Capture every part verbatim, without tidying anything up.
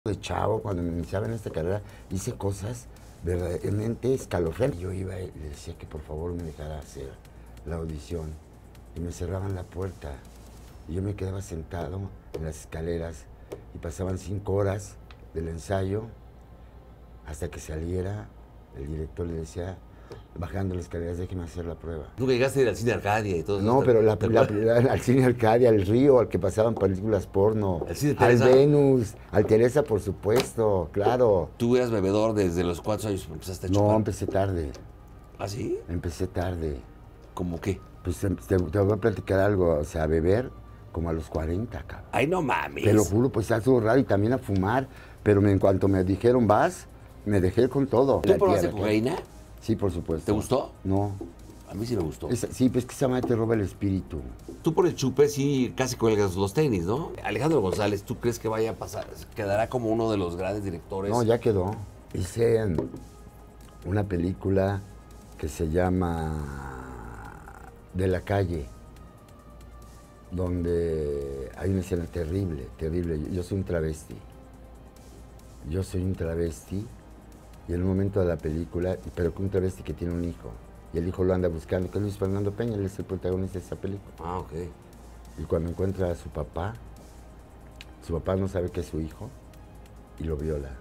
De chavo, cuando me iniciaba en esta carrera, hice cosas verdaderamente escalofriantes. Yo iba y le decía que por favor me dejara hacer la audición y me cerraban la puerta. Y yo me quedaba sentado en las escaleras y pasaban cinco horas del ensayo hasta que saliera. El director le decía, bajando las escaleras, déjeme hacer la prueba. ¿Tú llegaste a ir al cine Arcadia y todo eso? No, pero la, la, la, al cine Arcadia, al Río, al que pasaban películas porno, ¿Al cine al Teresa? Venus, al Teresa, por supuesto, claro. ¿Tú eras bebedor desde los cuatro años que empezaste a chupar? No, empecé tarde, ¿Ah, sí? empecé tarde. ¿Cómo qué? Pues te, te voy a platicar algo, o sea, a beber como a los cuarenta, cabrón. Ay, no mames. Te lo juro, pues algo raro, y también a fumar, pero me, en cuanto me dijeron vas, me dejé con todo. ¿Tú probaste cocaína? Sí, por supuesto. ¿Te gustó? No. A mí sí me gustó. Es, sí, pues que esa madre te roba el espíritu. Tú por el chupe sí casi cuelgas los tenis, ¿no? Alejandro González, ¿tú crees que vaya a pasar? ¿Quedará como uno de los grandes directores? No, ya quedó. Hice una película que se llama De la calle, donde hay una escena terrible, terrible. Yo soy un travesti. Yo soy un travesti y en un momento de la película, pero con un travesti que tiene un hijo. Y el hijo lo anda buscando, que es Luis Fernando Peña, él es el protagonista de esa película. Ah, ok. Y cuando encuentra a su papá, su papá no sabe que es su hijo y lo viola.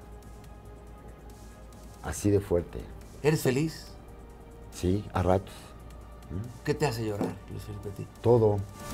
Así de fuerte. ¿Eres feliz? Sí, a ratos. ¿Qué te hace llorar, Luis Felipe, a ti? Todo.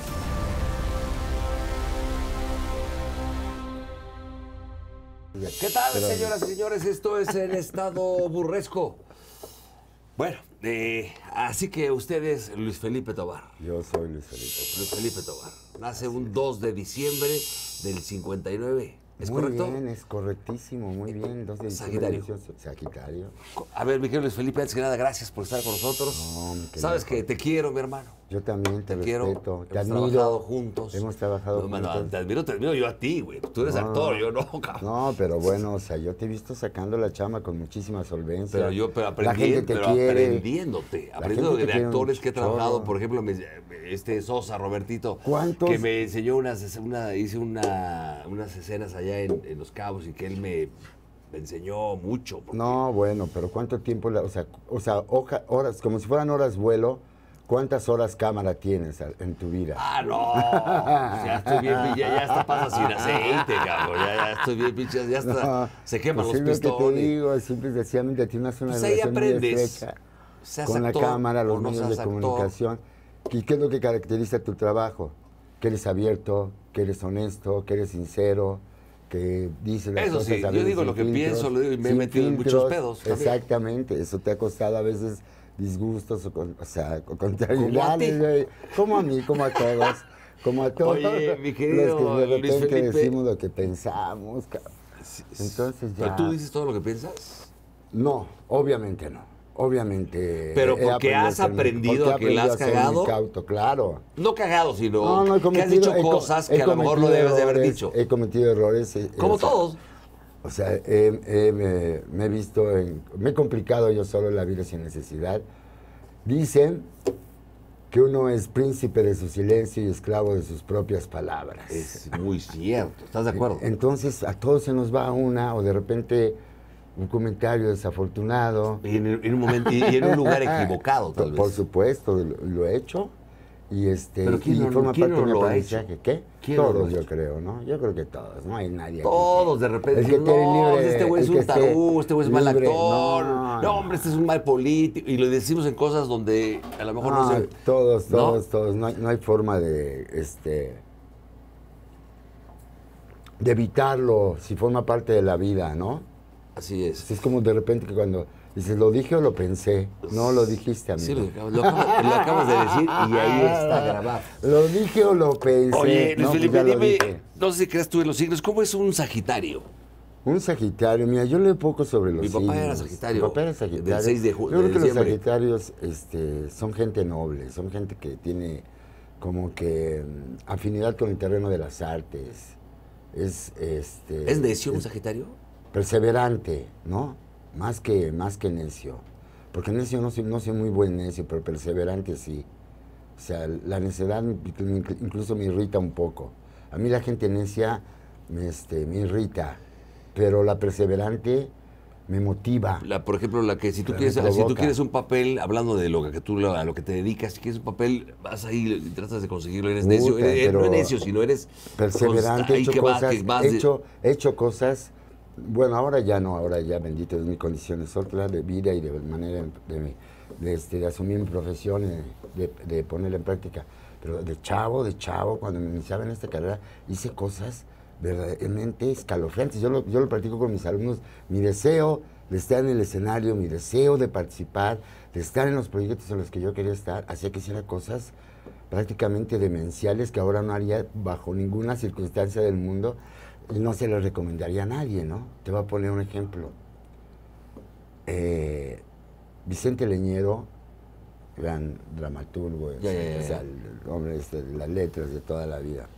¿Qué tal, Pero- señoras y señores? Esto es el estado burresco. Bueno, eh, así que usted es Luis Felipe Tobar. Yo soy Luis Felipe. Luis Felipe Tobar. Nace un dos de diciembre del cincuenta y nueve. ¿Es Muy correcto? bien, es correctísimo, muy bien. Dos de diciembre, Sagitario. dieciocho, Sagitario. A ver, mi querido Luis Felipe, antes que nada, gracias por estar con nosotros. No, mi querido Sabes que Jorge. te quiero, mi hermano. Yo también te, Te quiero. respeto, te Hemos admiro. trabajado juntos. Hemos trabajado No, mano, juntos. te admiro, te admiro yo a ti, güey. Tú eres No, actor, yo no, cabrón. No, pero bueno, o sea, yo te he visto sacando la chama con muchísima solvencia. Pero yo, pero, La gente aprendi- te pero quiere. aprendiéndote, La aprendiendo gente te de quiere un actores que he trabajado, chorro. por ejemplo, me- este Sosa, Robertito, ¿Cuántos? que me enseñó unas, una, hice una, unas escenas allá en, en Los Cabos y que él me, me enseñó mucho. porque- No, bueno, pero ¿cuánto tiempo? La, o sea, o sea hoja- horas, como si fueran horas vuelo, ¿cuántas horas cámara tienes a- en tu vida? Ah, no, pues ya estoy bien, pi- ya, ya hasta pasa sin aceite, cabrón, ya, ya estoy bien, pinche, ya está, No, se queman pues los es lo que te pistones. digo, simple y sencillamente tienes una Pues ahí relación muy aprendes. estrecha Seas con actor la cámara, o los no medios de seas actor. comunicación. ¿Y qué es lo que caracteriza tu trabajo? Que eres abierto, que eres honesto, que eres sincero, que dices las Eso cosas sí, a yo veces digo sin lo que filtros, pienso, lo digo y me he sin metido en muchos filtros. pedos también. Exactamente, eso te ha costado a veces disgustos, o, con- o sea, o contrariedades. ti. güey. Como a mí, como a todos, como a todos Oye, mi querido los que de Luis repente Felipe. decimos lo que pensamos. cabrón. Entonces ya... ¿Pero tú dices todo lo que piensas? No, obviamente no. Obviamente. Pero he porque aprendido has a ser muy- aprendido porque he que la has aprendido a ser cagado. muy cauto, claro. No cagado, sino No, no he que has cometido- dicho he co- cosas he que a lo mejor no cometido debes de haber errores, dicho. He cometido errores. eh, Como o sea, todos. O sea, he- he- me, me he visto en... Me he complicado yo solo la vida sin necesidad. Dicen que uno es príncipe de su silencio y esclavo de sus propias palabras. Es muy cierto, ¿estás de acuerdo? Entonces, a todos se nos va una, o de repente un comentario desafortunado. Y en, en un momento, y, y en un lugar equivocado, tal vez. Por supuesto, lo, lo he hecho. Y este Pero ¿quién y no- forma quién parte no de mi lo ha aprendizaje. hecho? ¿Qué? ¿Quién no lo Todos, ha yo hecho? creo, ¿no? Yo creo que todos. No hay nadie. aquí Todos que- de repente el que dicen, esté no, libre, este güey es el que un esté tarú, este güey es mal libre". actor. No, No, hombre, este es un mal político. Y lo decimos en cosas donde a lo mejor no, No, se... todos, ¿no? todos, todos. No hay, no hay forma de, este, de evitarlo si forma parte de la vida, ¿no? Así es. Es como de repente que cuando dices, ¿lo dije o lo pensé? No, lo dijiste, amigo. Sí, lo, acabas- lo acabas, lo acabas de decir y ahí está grabado. ¿Lo dije o lo pensé? Oye, Luis No, pues Felipe, ya lo dime, dije. no sé si crees tú en los signos, ¿cómo es un Sagitario? Un Sagitario, mira, yo leo poco sobre los Mi papá signos. era Sagitario, Mi papá era Sagitario. del seis de ju- Yo creo de que los diciembre. Sagitarios este, son gente noble, son gente que tiene como que mm, afinidad con el terreno de las artes. Es, este, ¿Es necio un es Sagitario? perseverante, ¿no? Más que, más que necio. Porque necio no soy, no soy muy buen necio, pero perseverante sí. O sea, la necedad incluso me irrita un poco. A mí la gente necia me, este, me irrita. pero la perseverante me motiva. La, por ejemplo, la que si tú, Me quieres, si tú provoca. quieres un papel, hablando de lo que tú a lo que te dedicas, si quieres un papel, vas ahí y tratas de conseguirlo, eres necio. Puta, Eres- no pero eres necio, sino eres perseverante, he consta- hecho que va- cosas, que vas he de- hecho, he hecho cosas, bueno, ahora ya no, ahora ya bendito es mi condición, es otra de vida y de manera de, de, de, este, de asumir mi profesión, y de, de ponerla en práctica. Pero de chavo, de chavo, cuando me iniciaba en esta carrera, hice cosas verdaderamente escalofriantes. Yo lo, yo lo practico con mis alumnos, mi deseo de estar en el escenario, mi deseo de participar, de estar en los proyectos en los que yo quería estar, hacía que hiciera cosas prácticamente demenciales que ahora no haría bajo ninguna circunstancia del mundo y no se lo recomendaría a nadie, ¿no? Te voy a poner un ejemplo. Eh, Vicente Leñero, gran dramaturgo, Ya, ya, ya, o sea, ya. el hombre este, de las letras de toda la vida.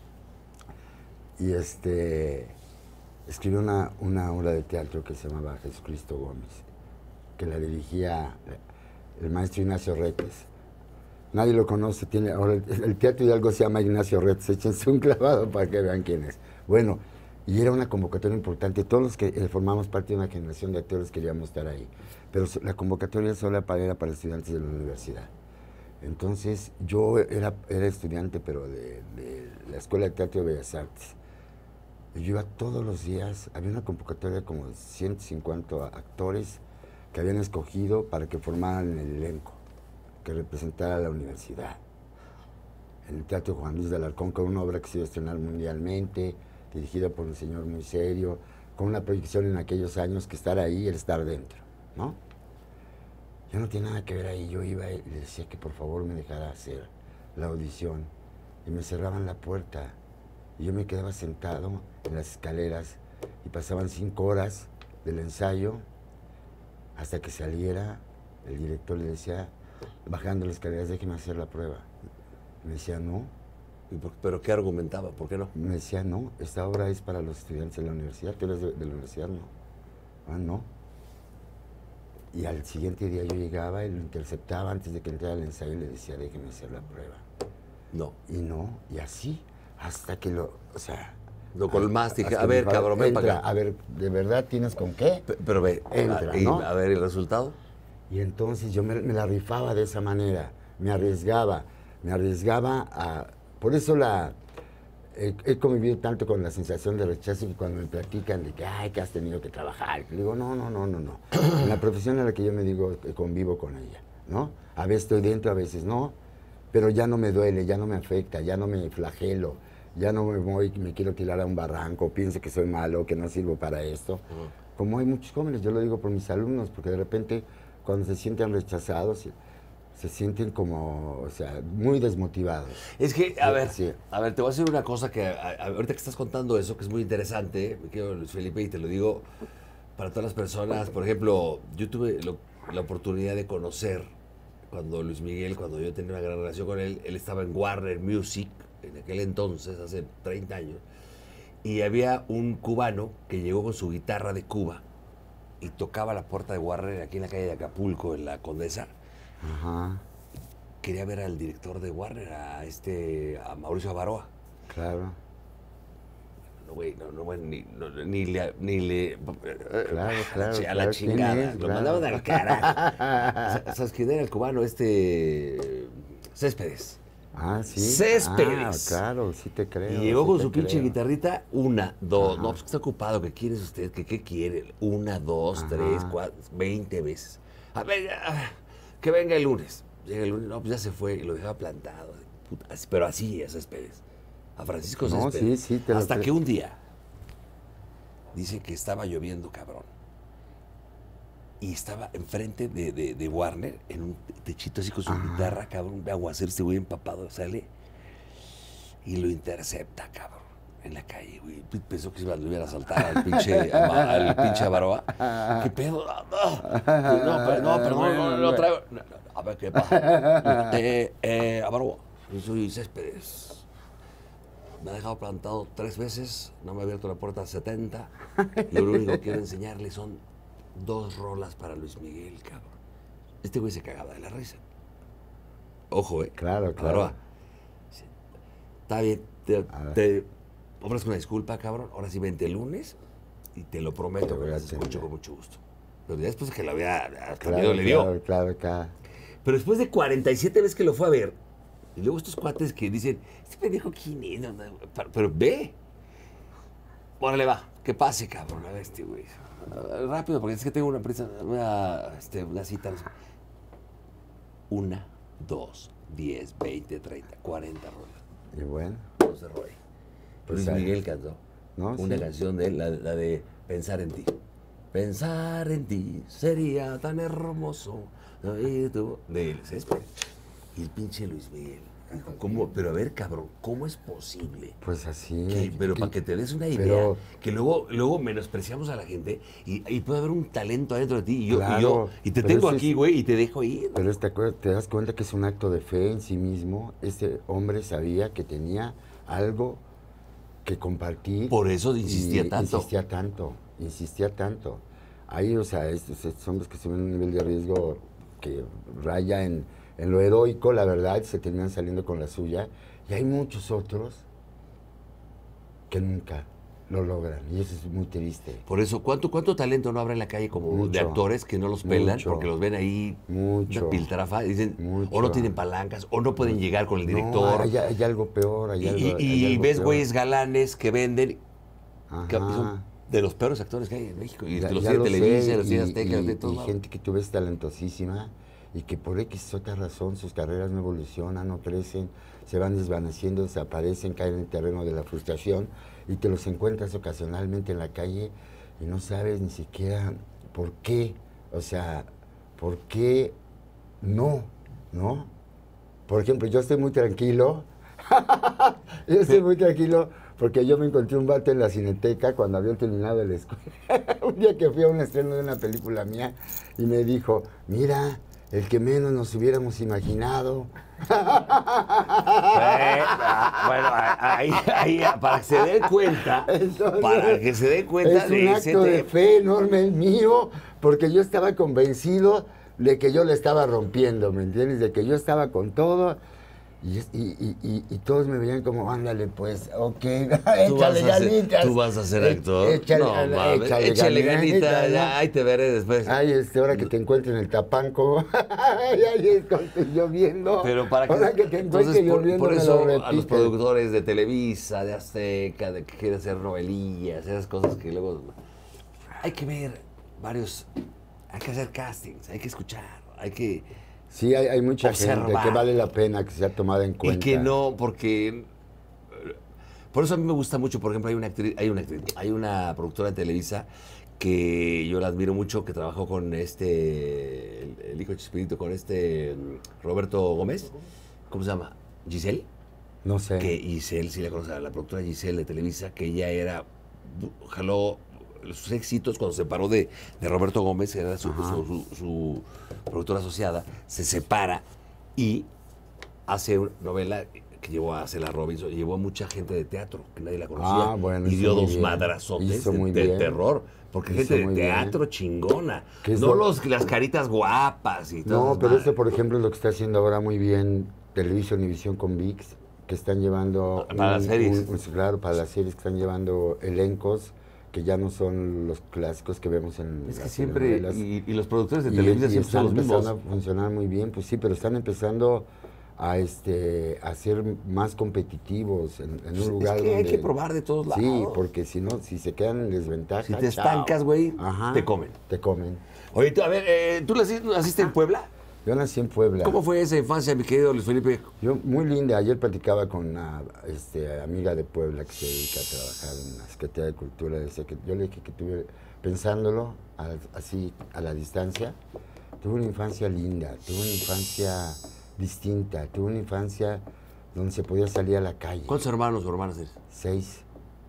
Y este escribió una, una obra de teatro que se llamaba Jesucristo Gómez, que la dirigía el maestro Ignacio Retes. Nadie lo conoce, tiene ahora el, el teatro de algo se llama Ignacio Retes, échense un clavado para que vean quién es. Bueno, y era una convocatoria importante, todos los que eh, formamos parte de una generación de actores queríamos estar ahí, pero so- la convocatoria solo para, era para estudiantes de la universidad. Entonces yo era, era estudiante, pero de, de la Escuela de Teatro de Bellas Artes. Y yo iba todos los días, había una convocatoria como de ciento cincuenta actores que habían escogido para que formaran el elenco, que representara a la universidad. En el Teatro Juan Luis de Alarcón, con una obra que se iba a estrenar mundialmente, dirigida por un señor muy serio, con una proyección en aquellos años que estar ahí era estar dentro, ¿no? Yo no tenía nada que ver ahí, yo iba y le decía que por favor me dejara hacer la audición y me cerraban la puerta y yo me quedaba sentado en las escaleras y pasaban cinco horas del ensayo hasta que saliera, el director le decía, bajando las escaleras, déjeme hacer la prueba. Me decía, no. ¿Y por- ¿Pero qué argumentaba? ¿Por qué no? Me decía, no, esta obra es para los estudiantes de la universidad, tú eres de, de la universidad, no. Ah, no. Y al siguiente día yo llegaba y lo interceptaba antes de que entrara al ensayo y le decía, déjeme hacer la prueba. No. Y no, y así, hasta que lo, o sea... Lo colmaste, dije, hasta a que ver, me dijo, cabrón, ven para entra, acá. a ver, ¿de verdad tienes con qué? Pe- Pero ve, Entra, a, y, ¿no? a ver, ¿el resultado? Y entonces yo me, me la rifaba de esa manera, me arriesgaba, me arriesgaba a... Por eso la... He, he convivido tanto con la sensación de rechazo que cuando me platican de que, ay, que has tenido que trabajar, le digo, no, no, no, no, no. En la profesión en la que yo me digo que convivo con ella, ¿no? A veces estoy dentro, a veces no, pero ya no me duele, ya no me afecta, ya no me flagelo, ya no me voy y me quiero tirar a un barranco, pienso que soy malo, que no sirvo para esto. Uh-huh. Como hay muchos jóvenes, yo lo digo por mis alumnos, porque de repente cuando se sienten rechazados, se, se sienten como, o sea, muy desmotivados. Es que, a Sí, ver, sí. a ver, te voy a decir una cosa que a- a- ahorita que estás contando eso, que es muy interesante, me quedo Luis Felipe, y te lo digo para todas las personas. Por ejemplo, yo tuve lo- la oportunidad de conocer cuando Luis Miguel, cuando yo tenía una gran relación con él, él estaba en Warner Music, en aquel entonces, hace treinta años, y había un cubano que llegó con su guitarra de Cuba y tocaba la puerta de Warner aquí en la calle de Acapulco, en la Condesa. Ajá, Quería ver al director de Warner, a este, a Mauricio Avaroa. claro. No, güey, no, no, güey, ni, no, ni le, ni le... Claro, claro, A la claro, chingada, ¿quién es? lo Claro. mandaban al carajo. ¿Sabes quién era el cubano? Este... Céspedes. Ah, sí. Céspedes. Ah, claro, sí te creo. Y llegó sí con te su pinche creo. guitarrita, una, dos, Ajá. no, pues que está ocupado, ¿qué quieres usted? ¿Qué, qué quiere? Una, dos, Ajá. tres, cuatro, veinte veces. A ver, ya, que venga el lunes. Llega el lunes, no, pues ya se fue y lo dejaba plantado. Puta, así- pero así es Céspedes. A Francisco No, Céspedes. sí, sí, te lo Hasta creo. que un día dice que estaba lloviendo, cabrón. Y estaba enfrente de, de, de Warner, en un techito así con su Ajá. guitarra, cabrón, ve aguacero, este güey empapado, sale y lo intercepta, cabrón, en la calle, güey. Pensó que se lo iban a saltar al pinche, ama- al pinche Avaroa. ¿Qué pedo? No, no, pero- no, perdón, no, lo traigo. No, no, a ver, ¿qué pasa? Eh, eh, Avaroa, yo soy Céspedes. Me ha dejado plantado tres veces, no me ha abierto la puerta setenta. Yo lo único que quiero enseñarle son dos rolas para Luis Miguel, cabrón. Este güey se cagaba de la risa. Ojo, eh. Claro, claro. Avaroa, sí, está bien, te, A ver. te ofrezco una disculpa, cabrón. Ahora sí, vente el lunes y te lo prometo Te que voy a las escucho atender. con mucho gusto. Pero ya después de que la vea, hasta Claro, miedo le dio. claro, claro, claro. Pero después de cuarenta y siete veces que lo fue a ver, y luego estos cuates que dicen, este pendejo, ¿quién es? No, no, pero, pero ve. Órale, va, que pase, cabrón, a ver este güey. Ah, rápido, porque es que tengo una prisa, una, este, una cita. No sé. Una, dos, diez, veinte, treinta, cuarenta rolas. Y bueno, No se roe. Pues Luis ahí. Miguel cantó ¿no? una Sí. canción de él, la, la de Pensar en ti. Pensar en ti sería tan hermoso. Y tú- De él, Césped. Y el pinche Luis Miguel. ¿Cómo? Pero a ver, cabrón, ¿cómo es posible? Pues así. Que- pero que- para que te des una idea, pero- que luego, luego menospreciamos a la gente y, y puede haber un talento adentro de ti. Y yo, y, Claro, yo, y te pero tengo ese aquí, es- güey, y te dejo ir. Pero te, acuer- te das cuenta que es un acto de fe en sí mismo. Este hombre sabía que tenía algo que compartir. Por eso insistía y tanto. Insistía tanto, insistía tanto. Ahí, o sea, estos, estos hombres que suben a un nivel de riesgo que raya en, en lo heroico, la verdad, se terminan saliendo con la suya. Y hay muchos otros que nunca lo logran. Y eso es muy triste. Por eso, ¿cuánto, cuánto talento no habrá en la calle como de Mucho, actores que no los pelan mucho, porque los ven ahí mucho, una piltrafa? Dicen, mucho. o no tienen palancas, o no pueden llegar con el No, director. hay, hay algo peor. Hay y algo, y- hay y algo ves peor. güeyes galanes que venden, que Ajá. son de los peores actores que hay en México. Y Ya- los ya tiene lo Televisa, sé, los tiene y- Azteca, y- de todos y lados. gente que tú ves talentosísima y que por X otra razón sus carreras no evolucionan, no crecen, se van desvaneciendo, desaparecen, caen en el terreno de la frustración y te los encuentras ocasionalmente en la calle y no sabes ni siquiera por qué, o sea, por qué no, ¿no? Por ejemplo, yo estoy muy tranquilo, yo estoy muy tranquilo porque yo me encontré un vato en la Cineteca cuando había terminado la escuela, un día que fui a un estreno de una película mía y me dijo, mira, el que menos nos hubiéramos imaginado. Eh, ah, bueno, ahí, ahí, para que se den cuenta, Entonces, para que se den cuenta es de un ese acto de tema. fe enorme el mío, porque yo estaba convencido de que yo le estaba rompiendo, ¿me entiendes? De que yo estaba con todo y, es- y, y, y, y todos me veían como, ándale pues, ok, Tú vas, échale a ser, ganitas. tú vas a ser E- actor. Échale, no, ala- mames, échale échale ganitas, ganita, ¿no? ya, ahí te veré después. Ay, este, ahora que te encuentre en el Tapanco, ay, ay, es cuando estoy lloviendo. Pero para que, ahora que te encuentre entonces, por, lloviendo, por me eso lo a los repites. productores de Televisa, de Azteca, de que quieren hacer novelillas, esas cosas que luego hay que ver varios, hay que hacer castings, hay que escuchar, hay que Sí, hay, hay mucha gente observar. que vale la pena que sea tomada en y cuenta. que no, porque por eso a mí me gusta mucho, por ejemplo, hay una actriz, hay una actriz, hay una productora de Televisa que yo la admiro mucho, que trabajó con este, el, el hijo de Chespirito, con este mm, Roberto Gómez, ¿cómo se llama? Giselle. No sé. Que Giselle, sí la conoce, la productora Giselle de Televisa, que ella era, jaló sus éxitos cuando se separó de, de Roberto Gómez, que era su, Ajá. su, su- su productora asociada, se separa y hace una novela que llevó a Cela Robinson, y llevó a mucha gente de teatro, que nadie la conocía, Ah, bueno, y hizo dio muy dos bien. madrazotes Hizo de, muy de bien. terror, porque Hizo gente de muy bien. teatro chingona, ¿Qué es no lo- los, las caritas guapas y todo. No, pero esto, por ejemplo, es lo que está haciendo ahora muy bien Televisa Univisión con ViX, que están llevando... Para las series. un- un- claro, para las series que están llevando elencos que ya no son los clásicos que vemos en Es que las siempre, telenovelas. y, y los productores de Y- Televisa y siempre están son los mismos. empezando a funcionar muy bien, pues sí, pero están empezando a este a ser más competitivos en, en Pues un lugar es que hay donde... que probar de todos lados. Sí, porque si no, si se quedan en desventaja, Si te chao. estancas, güey, Ajá, te comen. Te comen. Oye, tú, a ver, eh, ¿tú nací- naciste en Puebla? Yo nací en Puebla. ¿Cómo fue esa infancia, mi querido Luis Felipe? Yo, muy linda. Ayer platicaba con una este, amiga de Puebla que se dedica a trabajar en la Secretaría de Cultura. Decía que yo le dije que tuve, pensándolo a- así a la distancia, tuve una infancia linda, tuve una infancia distinta, tuve una infancia donde se podía salir a la calle. ¿Cuántos hermanos o hermanas eres? Seis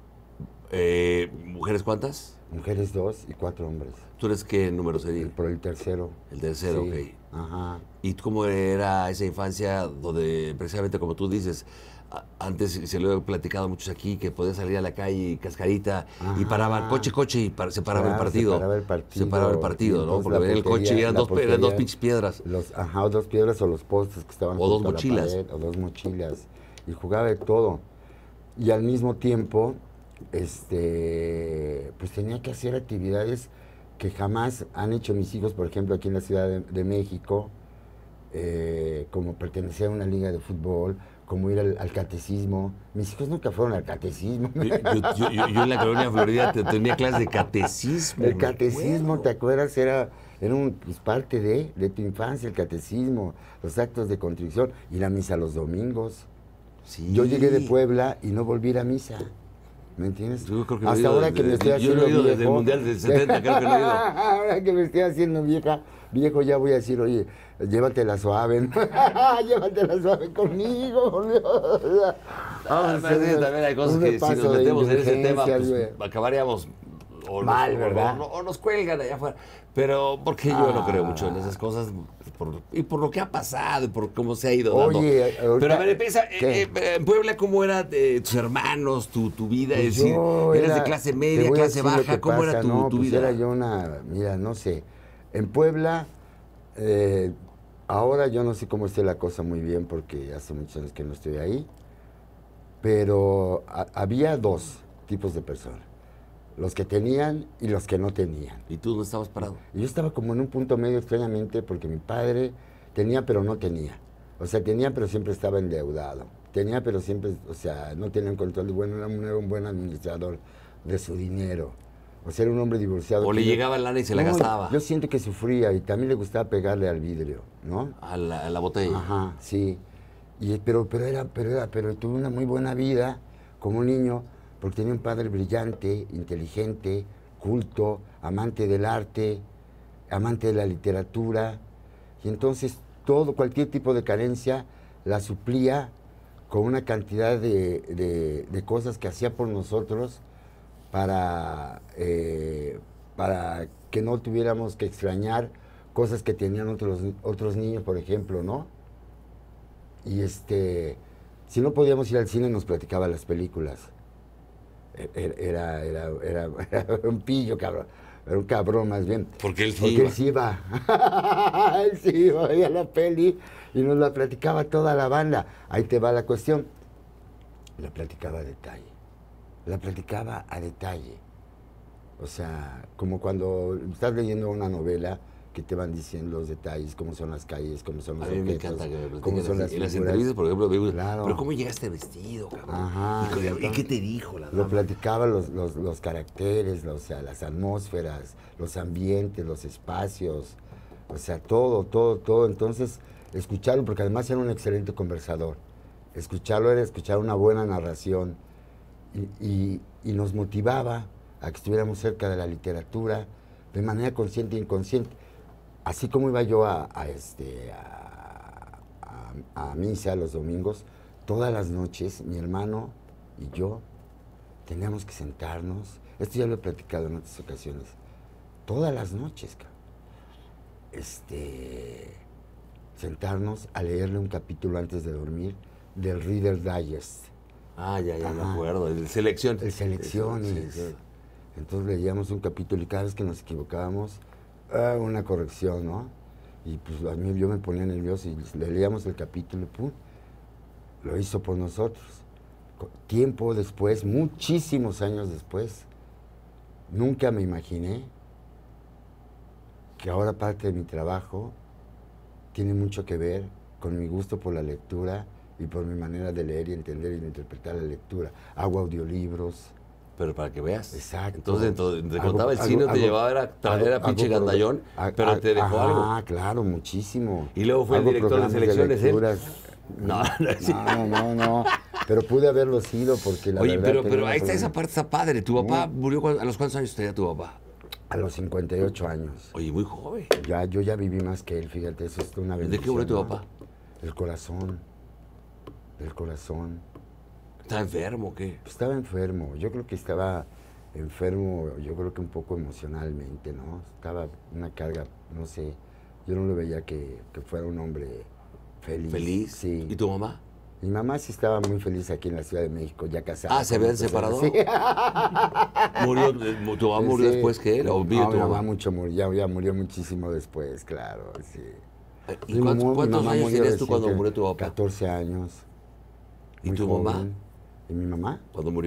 Eh, ¿Mujeres cuántas? mujeres, dos y cuatro hombres. ¿Tú eres qué número sería? Por el tercero. El tercero, Sí, ok. Ajá. ¿Y cómo era esa infancia donde, precisamente como tú dices, a- antes se lo he platicado a muchos aquí, que podías salir a la calle, cascarita, y Ajá. paraban coche, coche, y para- se paraba Claro, el partido. se paraba el partido, Se paraba el partido, y ¿no? entonces Porque la venía el coche y porquería- eran la dos, eran dos porquería- pinches piedras. Los, ajá, o dos piedras o los postes que estaban O dos junto a la mochilas. pared, o dos mochilas. Y jugaba de todo. Y al mismo tiempo, este, pues tenía que hacer actividades que jamás han hecho mis hijos, por ejemplo, aquí en la Ciudad de, de México, eh, como pertenecer a una liga de fútbol, como ir al, al catecismo. Mis hijos nunca fueron al catecismo. Yo, yo- yo- yo- yo en la colonia Florida te- tenía clases de catecismo. El me catecismo, acuerdo. ¿te acuerdas? Era, era un, pues, parte de, de tu infancia, el catecismo, los actos de contrición, ir a misa los domingos. Sí. Yo llegué de Puebla y no volví a ir a misa. ¿Me entiendes? Yo creo que lo he Hasta ido ahora desde- que me estoy yo haciendo lo he ido viejo. desde el Mundial del setenta, creo que lo he ido. Ahora que me estoy haciendo vieja, viejo, ya voy a decir, oye, llévatela suave, ¿no? Llévatela suave conmigo. Ah, Vamos a pero sí, hacer también hay cosas un que si repaso nos de metemos en ese tema, indulgencias, pues güey. acabaríamos o Mal, nos, ¿verdad? O, o nos cuelgan allá afuera. Pero porque yo no Ah. creo mucho en esas cosas por- y por lo que ha pasado y por cómo se ha ido dando. Oye, ahorita- Pero a ver, empieza, ¿qué? eh, eh, en Puebla, ¿cómo eran eh, tus hermanos, tu, tu vida? Pues es decir, yo ¿eras era- de clase te media, voy a clase decir lo baja? que ¿Cómo era pasa, tu, no, tu pues vida? era yo una, mira, no sé. En Puebla, eh, ahora yo no sé cómo esté la cosa muy bien porque hace muchos años que no estoy ahí, pero a- había dos tipos de personas, los que tenían y los que no tenían. ¿Y tú no estabas parado? Y yo estaba como en un punto medio extrañamente porque mi padre tenía pero no tenía. O sea, tenía pero siempre estaba endeudado. Tenía pero siempre, o sea, no tenía un control. Y bueno, era un, era un buen administrador de su dinero. O sea, era un hombre divorciado. ¿O que le yo- llegaba el lana y se la No, gastaba? Yo siento que sufría y también le gustaba pegarle al vidrio, ¿no? A la, a la botella. Ajá, sí. Y, pero, pero, era, pero, era, pero tuve una muy buena vida como niño porque tenía un padre brillante, inteligente, culto, amante del arte, amante de la literatura. Y entonces todo, cualquier tipo de carencia la suplía con una cantidad de, de- de cosas que hacía por nosotros para, eh, para que no tuviéramos que extrañar cosas que tenían otros, otros niños, por ejemplo, ¿no? Y este, si no podíamos ir al cine, nos platicaba las películas. E- e- Era, era, era, era un pillo, cabrón. Era un cabrón más bien. Porque él sí Porque iba. él sí iba. Él sí iba, veía la peli y nos la platicaba toda la banda. Ahí te va la cuestión. La platicaba a detalle. La platicaba a detalle. O sea, como cuando estás leyendo una novela que te van diciendo los detalles, cómo son las calles, cómo son A los mí me objetos, encanta que me cómo platiquen son así. las En las figuras. entrevistas, por ejemplo, digo, Claro. pero ¿cómo llegaste vestido, cabrón? Ajá, ¿Y, co- y entonces- qué te dijo la Lo dama? platicaba los, los, los caracteres, los- o sea, las atmósferas, los ambientes, los espacios, o sea, todo, todo, todo. Entonces, escucharlo, porque además era un excelente conversador. Escucharlo era escuchar una buena narración y, y- y nos motivaba a que estuviéramos cerca de la literatura de manera consciente e inconsciente. Así como iba yo a, a, este, a, a- a misa los domingos, todas las noches mi hermano y yo teníamos que sentarnos, esto ya lo he platicado en otras ocasiones, todas las noches, cabrón, este, sentarnos a leerle un capítulo antes de dormir del Reader Digest, Ah, ya, ya me Ajá. acuerdo. El selección. el Selecciones. Sí, sí. Entonces leíamos un capítulo y cada vez que nos equivocábamos, ah, una corrección, ¿no? Y pues a mí yo me ponía nervioso y le leíamos el capítulo, pum, lo hizo por nosotros. Co- Tiempo después, muchísimos años después, nunca me imaginé que ahora parte de mi trabajo tiene mucho que ver con mi gusto por la lectura y por mi manera de leer y entender y de interpretar la lectura. Hago audiolibros. Pero para que veas. Exacto. Entonces, entonces te Hago- contaba el hago- cine, te hago- llevaba, era, hago- era hago pinche pro- gandallón, ha- pero ha- te dejó ajá, algo. Ah, claro, muchísimo. Y luego fue el Hago director de programas selecciones, él. lecturas. No, no, sí. No, no, no. Pero pude haberlo sido porque la Oye, verdad pero, tenía pero una ahí está, programa- esa parte está padre. Tu papá murió, cuando- ¿a los cuántos años tenía tu papá? A los cincuenta y ocho años. Oye, muy joven. Ya, yo ya viví más que él, fíjate, eso es una ¿De bendición. qué murió tu ¿no? papá? El corazón. El corazón. ¿Estaba enfermo o qué? Estaba enfermo, yo creo que estaba enfermo, yo creo que un poco emocionalmente, ¿no? Estaba una carga, no sé, yo no lo veía que, que fuera un hombre feliz. ¿Feliz? Sí. ¿Y tu mamá? Mi mamá sí estaba muy feliz aquí en la Ciudad de México, ya casada. Ah, ¿se con habían otros separado? hombres. Sí. ¿Murió, eh, ¿Tu mamá murió Sí. después que él o vive No, tu mi mamá? mamá mucho murió, ya, ya murió muchísimo después, claro, sí. ¿Y Mi cuántos, mamá- mi cuántos mamá años murió tenías tú cuando reciente, murió tu papá? catorce años. ¿Y muy tu mamá? joven. ¿Y mi mamá? ¿Cuando murió?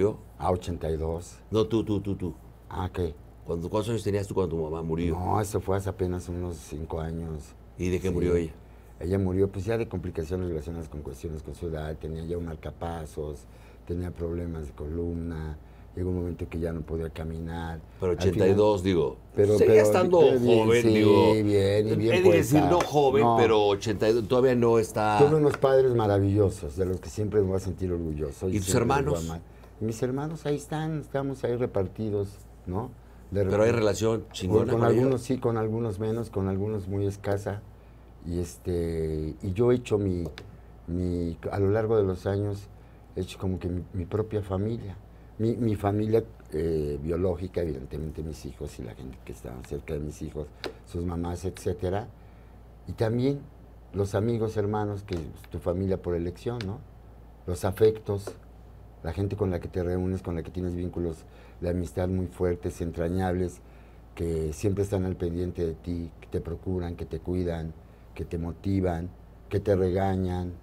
A ochenta y dos. No, tú, tú, tú, tú. Ah, ¿qué? ¿Cuándo, ¿Cuántos años tenías tú cuando tu mamá murió? No, eso fue hace apenas unos cinco años. ¿Y de qué Sí. murió ella? Ella murió pues ya de complicaciones relacionadas con cuestiones con su edad, tenía ya un marcapasos, tenía problemas de columna, llegó un momento que ya no podía caminar. Pero Al ochenta y dos, final, digo, pero, seguía pero- estando pero bien, joven, sí, digo. bien, y bien He de decir, puesta. no joven, No. pero ochenta y dos, todavía no está... Tuve unos padres maravillosos, de los que siempre me voy a sentir orgulloso. ¿Y tus siempre los voy a hermanos? amar. Y mis hermanos ahí están, estamos ahí repartidos, ¿no? De Pero hay repente- relación Con, chingona con con algunos ellos. sí, con algunos menos, con algunos muy escasa. Y este y yo he hecho mi, mi a lo largo de los años, he hecho como que mi, mi propia familia. Mi, mi familia eh, biológica, evidentemente mis hijos y la gente que está cerca de mis hijos, sus mamás, etcétera. Y también los amigos, hermanos, que es tu familia por elección, ¿no? Los afectos, la gente con la que te reúnes, con la que tienes vínculos de amistad muy fuertes, entrañables, que siempre están al pendiente de ti, que te procuran, que te cuidan, que te motivan, que te regañan.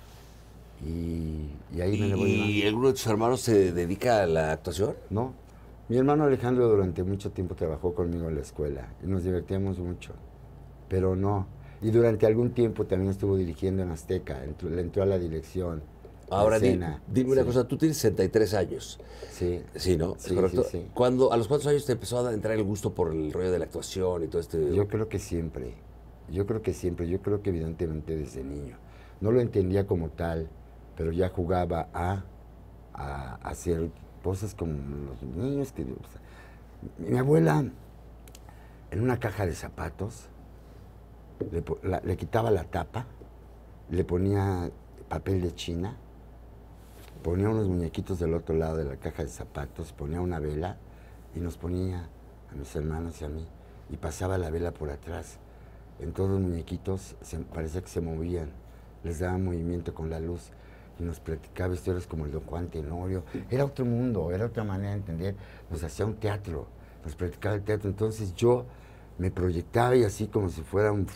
Y, y ahí me le voy ¿Y alguno de tus hermanos se dedica a la actuación? ¿no? Mi hermano Alejandro durante mucho tiempo trabajó conmigo en la escuela y nos divertíamos mucho, pero no. Y durante algún tiempo también estuvo dirigiendo en Azteca, entró, le entró a la dirección. Ahora, di- escena, dime una sí. cosa, tú tienes sesenta y tres años. Sí. Sí, ¿no? ¿Es Sí, correcto? sí, sí. ¿Cuándo, ¿A los cuántos años te empezó a entrar el gusto por el rollo de la actuación y todo este...? Yo creo que siempre, yo creo que siempre, yo creo que evidentemente desde niño. No lo entendía como tal, pero ya jugaba a, a hacer cosas como los niños que... o sea, mi abuela, en una caja de zapatos, le, po- la- le quitaba la tapa, le ponía papel de China, ponía unos muñequitos del otro lado de la caja de zapatos, ponía una vela y nos ponía a mis hermanos y a mí y pasaba la vela por atrás. En todos los muñequitos se, parecía que se movían, les daba movimiento con la luz y nos platicaba historias como el Don Juan Tenorio. Era otro mundo, era otra manera de entender. Nos hacía un teatro, nos platicaba el teatro. Entonces yo me proyectaba y así como si fuera un,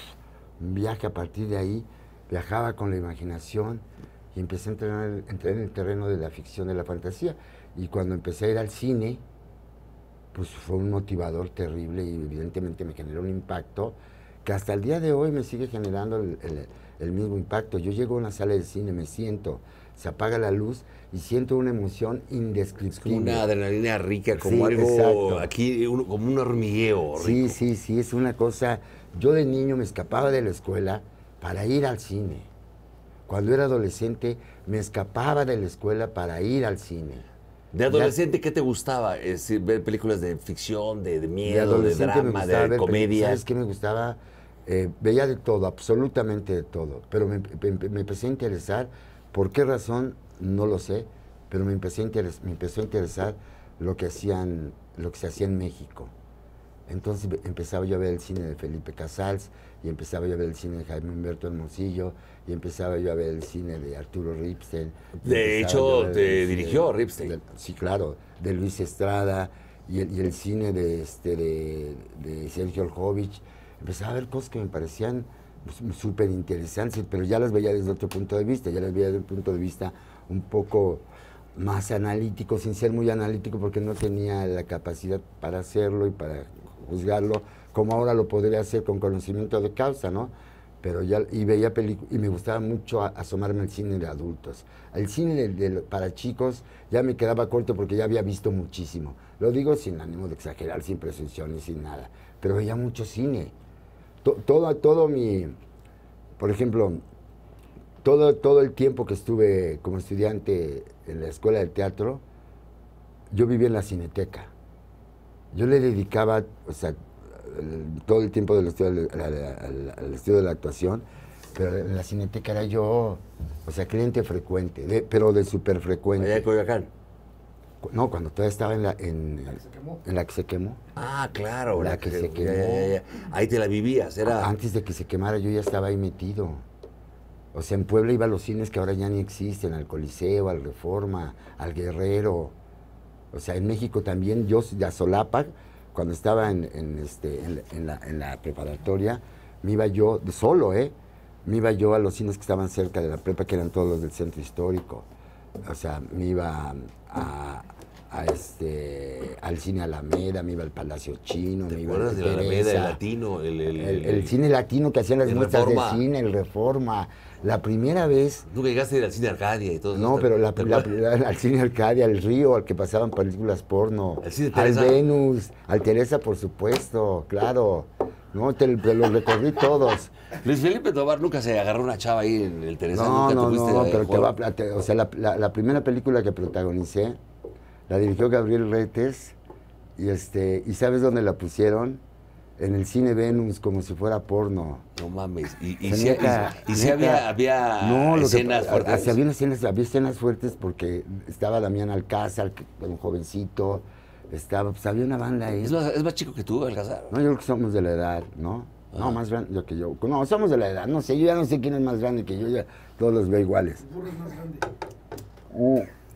un viaje a partir de ahí, viajaba con la imaginación y empecé a entrar, entrar en el terreno de la ficción, de la fantasía. Y cuando empecé a ir al cine, pues fue un motivador terrible y evidentemente me generó un impacto que hasta el día de hoy me sigue generando el, el- el mismo impacto. Yo llego a una sala de cine, me siento, se apaga la luz y siento una emoción Como indescriptible. una adrenalina rica, como Sí, algo exacto. aquí, un- como un hormigueo rico. Sí, sí, sí, es una cosa... Yo de niño me escapaba de la escuela para ir al cine. Cuando era adolescente me escapaba de la escuela para ir al cine. De adolescente, ¿qué te gustaba? Es decir, ver películas de ficción, de, de De miedo, de adolescente me drama, gustaba de ver comedia. películas. ¿Sabes qué me gustaba? Eh, veía de todo, absolutamente de todo. Pero me, me- me empecé a interesar, ¿por qué razón? No lo sé, pero me, empecé a interes- me empezó a interesar lo que hacían, lo que se hacía en México. Entonces ve- empezaba yo a ver el cine de Felipe Casals, y empezaba yo a ver el cine de Jaime Humberto Hermosillo, y empezaba yo a ver el cine de Arturo Ripstein. y De empezaba hecho, yo a ver te el cine dirigió de- Ripstein. de- sí, claro, de Luis Estrada, y el, y el cine de, este, de, de Sergio Oljovich. Empezaba a ver cosas que me parecían pues, súper interesantes, pero ya las veía desde otro punto de vista, ya las veía desde un punto de vista un poco más analítico, sin ser muy analítico, porque no tenía la capacidad para hacerlo y para juzgarlo, como ahora lo podría hacer con conocimiento de causa, ¿no? Pero ya, y veía películas, y me gustaba mucho a- asomarme al cine de adultos. Al cine de- de- para chicos ya me quedaba corto porque ya había visto muchísimo. Lo digo sin ánimo de exagerar, sin presunción y sin nada, pero veía mucho cine. To- todo, todo mi, por ejemplo, todo, todo el tiempo que estuve como estudiante en la escuela de teatro, yo vivía en la Cineteca. Yo le dedicaba, o sea, el- todo el tiempo del estudio, al, al- al- al estudio de la actuación, pero en la Cineteca era yo, o sea, cliente frecuente, de- pero de súper Allá en frecuente. Coyoacán. No, cuando todavía estaba en la, en, La que se quemó. en la que se quemó. Ah, claro. La que se ya, quemó. ya, ya. Ahí te la vivías, era... Antes de que se quemara yo ya estaba ahí metido. O sea, en Puebla iba a los cines que ahora ya ni existen, al Coliseo, al Reforma, al Guerrero. O sea, en México también, yo de Azolapa, cuando estaba en, en, este, en, la- en la, en la preparatoria, me iba yo, de solo, ¿eh? Me iba yo a los cines que estaban cerca de la prepa, que eran todos los del centro histórico. O sea, me iba a, a este, al cine Alameda, me iba al Palacio Chino, ¿Te me iba acuerdas al de la Alameda, el Teresa, latino? El, el, el, el cine latino que hacían las el muestras Reforma. de cine, el Reforma. La primera vez... Nunca llegaste a ir al cine Arcadia y todo eso. No, pero la, ¿Te la- acuerdas? la- al cine Arcadia, al Río, al que pasaban películas porno. ¿Al cine Al Teresa? Venus, al Teresa, por supuesto, claro. No, te, te los recorrí todos. Luis Felipe Tobar nunca se agarró una chava ahí en el Teresa. No, nunca no, tuviste, no, eh, pero te juego? va a... te- o sea, la, la- la primera película que protagonicé, la dirigió Gabriel Retes, y este, ¿y sabes dónde la pusieron? En el cine Venus, como si fuera porno. No mames. Y, y O sea, sí, neta, y- y sí neta. había, había No, lo que escenas pa- fuertes. o sea, había escenas, había escenas fuertes porque estaba Damián Alcázar, que era un jovencito, estaba, pues había una banda ahí. Es más, es más chico que tú, Alcázar. No, yo creo que somos de la edad, ¿no? No, Ah. más grande yo que yo. No, somos de la edad, no sé, yo ya no sé quién es más grande que yo, ya todos los veo iguales. Uh,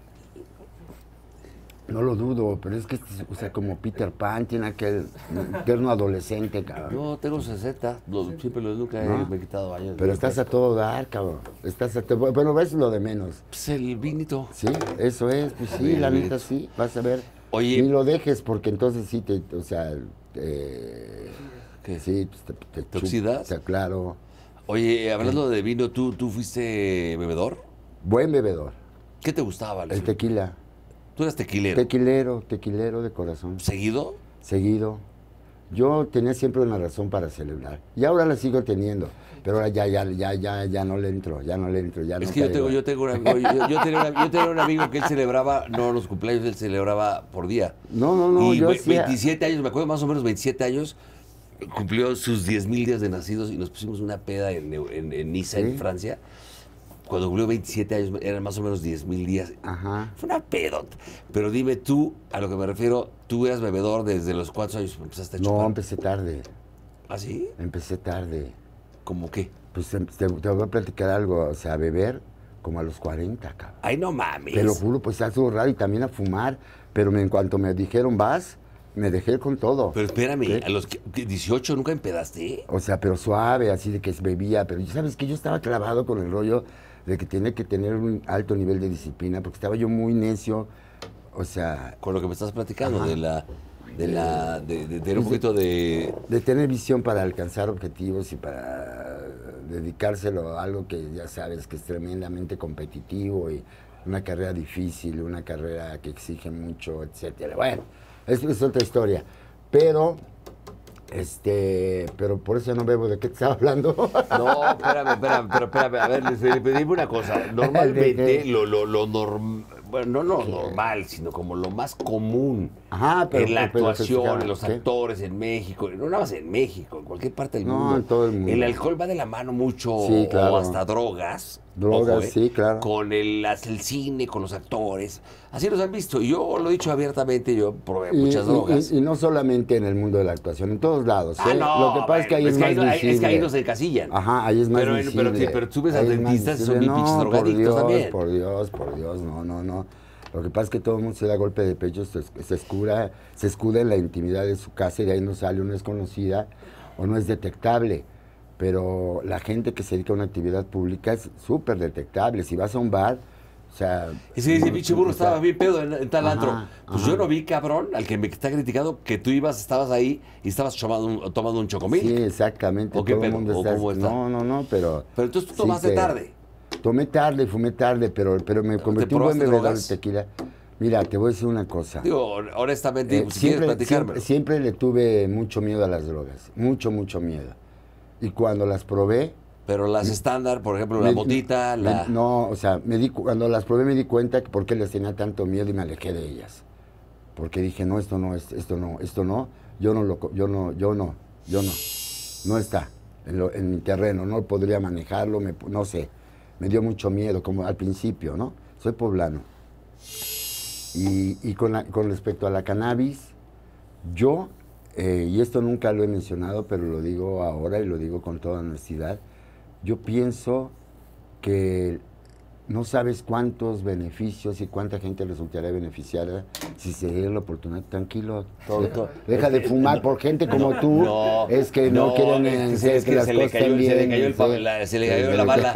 no lo dudo, pero es que, este, o sea, como Peter Pan, tiene aquel eterno adolescente, cabrón. Yo tengo sesenta, lo- siempre lo nunca he- ¿No? me he quitado años. Pero estás a todo dar, cabrón. Estás a todo, bueno, ves lo de menos. Pues el vinito. Sí, eso es, pues sí, Bien, la bien. neta sí, vas a ver. Oye. Ni lo dejes porque entonces sí te, o sea, eh, ¿Qué? sí, pues te, te, ¿Te oxidas? O sea, claro. Oye, hablando de vino, ¿tú, ¿tú fuiste bebedor? Buen bebedor. ¿Qué te gustaba, Luis El Felipe? tequila. ¿Tú eras tequilero? Tequilero, tequilero de corazón. ¿Seguido? Seguido. Yo tenía siempre una razón para celebrar. Y ahora la sigo teniendo. Pero ahora ya, ya, ya, ya, ya no le entro, ya no le entro, ya Es no que yo caigo. tengo, yo tengo un amigo, yo, yo tenía una- yo tenía un amigo que él celebraba, no los cumpleaños, él celebraba por día. No, no, no, y yo ve- hacía- veintisiete años, me acuerdo más o menos veintisiete años, cumplió sus diez mil días de nacidos y nos pusimos una peda en, en, en Niza, ¿Sí? en Francia. Cuando cumplió veintisiete años, eran más o menos diez mil días. Ajá. Fue una pedota. Pero dime tú, a lo que me refiero, tú eras bebedor desde los cuántos años empezaste a No, chupar. empecé tarde. ¿Ah, sí? Empecé tarde. ¿Cómo qué? Pues em- te, te voy a platicar algo, o sea, a beber como a los cuarenta, cabrón. Ay, no mames. Te lo juro, pues algo raro y también a fumar, pero me- en cuanto me dijeron vas, me dejé con todo. Pero espérame, ¿Qué? a los que- que dieciocho nunca empedaste. O sea, pero suave, así de que bebía, pero ¿sabes que yo estaba clavado con el rollo de que tenía que tener un alto nivel de disciplina, porque estaba yo muy necio, o sea, Con lo que me estás platicando, Ajá. de la. de la. de, de tener un Pues de- poquito de. de tener visión para alcanzar objetivos y para dedicárselo a algo que ya sabes que es tremendamente competitivo y una carrera difícil, una carrera que exige mucho, etcétera. Bueno, eso es otra historia. Pero, este, pero por eso no bebo. ¿De qué te estaba hablando? No, espérame, espérame, pero espérame, a ver, Luis Felipe, dime una cosa. Normalmente, ¿De qué? lo, lo, lo norm- bueno, no lo normal, sino como lo más común Ajá, pero- en la pero- actuación, pero- en los ¿qué? actores, en México, no nada más en México, en cualquier parte del No, mundo. en todo el mundo. El alcohol va de la mano mucho, Sí, claro. o hasta drogas. Drogas, ojo, ¿eh? sí, claro. Con el, las- el cine, con los actores. Así nos han visto. Yo lo he dicho abiertamente, yo probé Y, muchas y- drogas. y- y no solamente en el mundo de la actuación, en todos lados. Ah, ¿eh? no, Lo que pasa es que ahí bueno, es más ahí no- es que ahí visible. no se encasillan. Ajá, ahí es más Pero en- pero visible. sí, pero tú ves a Ahí es más dentistas, son visible. bien pinches No, drogadictos por Dios, también. por Dios, por Dios, no, no, no. Lo que pasa es que todo el mundo se da golpe de pecho, se, se, escuda, se escuda en la intimidad de su casa y de ahí no sale, no es conocida o no es detectable. Pero la gente que se dedica a una actividad pública es súper detectable. Si vas a un bar, o sea... Y si dice, pinche burro, o sea, estaba bien pedo en, en tal Ajá, antro. Pues ajá. yo no vi, cabrón, al que me está criticando, que tú ibas, estabas ahí y estabas tomando un, tomando un chocomil. Sí, exactamente. ¿O qué todo el pedo? mundo ¿O está, cómo está? No, no, no, pero... Pero entonces tú sí tomaste que- tarde. Tomé tarde, fumé tarde, pero, pero me convertí en un buen probaste bebedor de drogas? tequila. Mira, te voy a decir una cosa. Digo, honestamente, Eh, pues, si quieres siempre, platicármelo. siempre, siempre le tuve mucho miedo a las drogas, mucho, mucho miedo. Y cuando las probé... Pero las estándar, por ejemplo, la me- motita, me- la... No, o sea, me di, cu- cuando las probé me di cuenta que por qué les tenía tanto miedo y me alejé de ellas. Porque dije, no, esto no, es- esto no, esto no, yo no, lo, co- yo no, yo no, yo no, no está en, lo- en mi terreno, no podría manejarlo, me- no sé. Me dio mucho miedo, como al principio, ¿no? Soy poblano. Y, y con, la- con respecto a la cannabis, yo, eh, y esto nunca lo he mencionado, pero lo digo ahora y lo digo con toda honestidad, yo pienso que no sabes cuántos beneficios y cuánta gente resultará beneficiada si se diera la oportunidad. Tranquilo, todo, todo. Deja de fumar por gente como No, tú. no, es que no, no, quieren es eh, que- es que que las se le cosas cayó- estén se le bien, cayó el pa- sí. la- se le cayó la le- bala.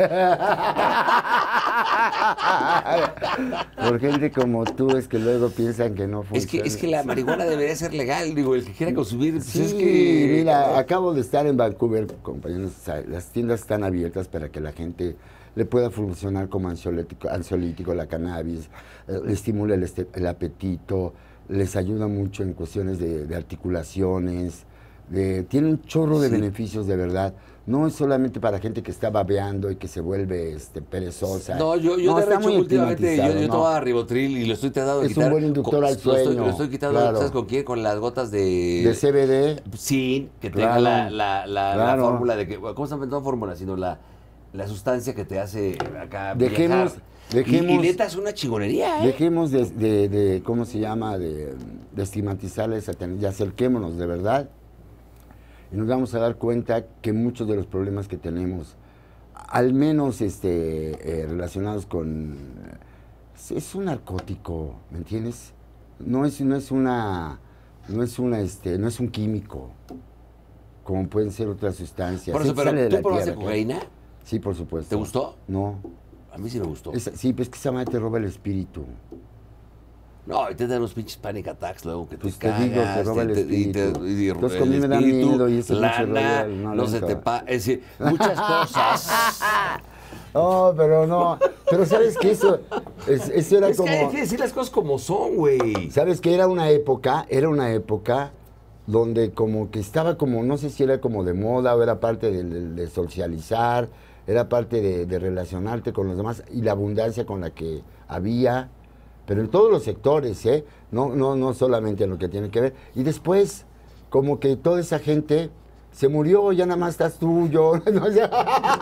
Por gente como tú es que luego piensan que no funciona. Es que, es que la marihuana debería ser legal, digo, el que quiera consumir, pues Sí, es que... mira, acabo de estar en Vancouver, compañeros, o sea, las tiendas están abiertas para que la gente le pueda funcionar como ansiolítico, ansiolítico la cannabis, eh, le estimula el, este- el apetito, les ayuda mucho en cuestiones de, de articulaciones, de, tiene un chorro de Sí. beneficios de verdad. No es solamente para gente que está babeando y que se vuelve este, perezosa. No, yo, yo de está hecho muy últimamente yo, estigmatizado, yo ¿no? tomaba ribotril y lo estoy tratando de Es un quitar. buen inductor con- al lo estoy- sueño, Lo estoy quitando, claro. ¿sabes con quién? Con las gotas de... De C B D. Sin, que tenga Claro, la, la, la, la claro. fórmula de que... ¿Cómo se llama? No fórmula, sino la, la sustancia que te hace acá Dejemos- viajar. dejemos- Y, y neta es una chingonería, ¿eh? Dejemos de, de- de- ¿cómo se llama?, de, de estigmatizar esa tendencia, y acerquémonos de verdad y nos vamos a dar cuenta que muchos de los problemas que tenemos, al menos este, eh, relacionados con... Es, es un narcótico, ¿me entiendes? No es, no es una... No es, una, este, no es un químico, como pueden ser otras sustancias. Por eso, Sí, sale pero de ¿tú la probaste tierra, claro. cocaína? Sí, por supuesto. ¿Te gustó? No. A mí sí me gustó. Es- sí, pues es que esa madre te roba el espíritu. No, y te dan unos pinches panic attacks luego que Pues te te digo, cagas. te roba el te- y te- espíritu. y Entonces, el a mí me da espíritu, miedo y ese pinche lana, rollo, no, no se nunca. te pa... Es decir, muchas cosas. No, pero no. Pero ¿sabes qué? Eso, es- eso era Es como... que hay que decir las cosas como son, güey. ¿Sabes qué? Era una época, era una época donde como que estaba como, no sé si era como de moda o era parte de, de- de socializar, era parte de, de relacionarte con los demás y la abundancia con la que había, pero en todos los sectores, ¿eh? No, no, no solamente en lo que tiene que ver. Y después, como que toda esa gente se murió, ya nada más estás tú, yo, no sé.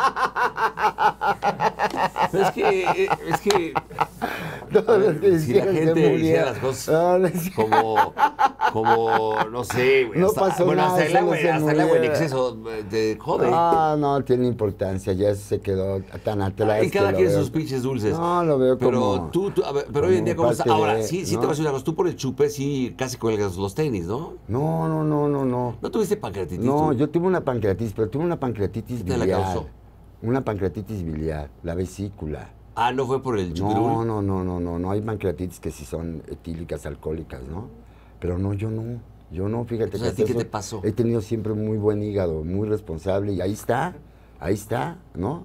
Pero es que, eh, es que Todos los que si la hicieron se gente hiciera murieron. las cosas No, no es- como, como, no sé, güey. No hasta- pasó bueno, nada, hasta el solo agua, se hasta el agua en murió. exceso eh, te jode. Ah, no, tiene importancia, ya se quedó tan atrás. Y cada que lo quien veo- sus pinches dulces. No, lo veo pero como... tú, tú- a ver, pero hoy en como día, ¿cómo está? parte Ahora, de, sí, sí ¿no? te vas a decir una cosa. Tú por el chupé, sí, casi cuelgas los tenis, ¿no? No, no, no, no, no. ¿No tuviste pancreatitis No, tú? yo tuve una pancreatitis, pero tuve una pancreatitis ¿Qué te la biliar. causó? Una pancreatitis biliar, la vesícula. Ah, ¿no fue por el chupirul? No, no, no, no, no, no hay pancreatitis que sí son etílicas, alcohólicas, ¿no? Pero no, yo no, yo no, fíjate. Entonces, ¿a que ti hasta qué te eso pasó? He tenido siempre muy buen hígado, muy responsable y ahí está, ahí está, ¿no?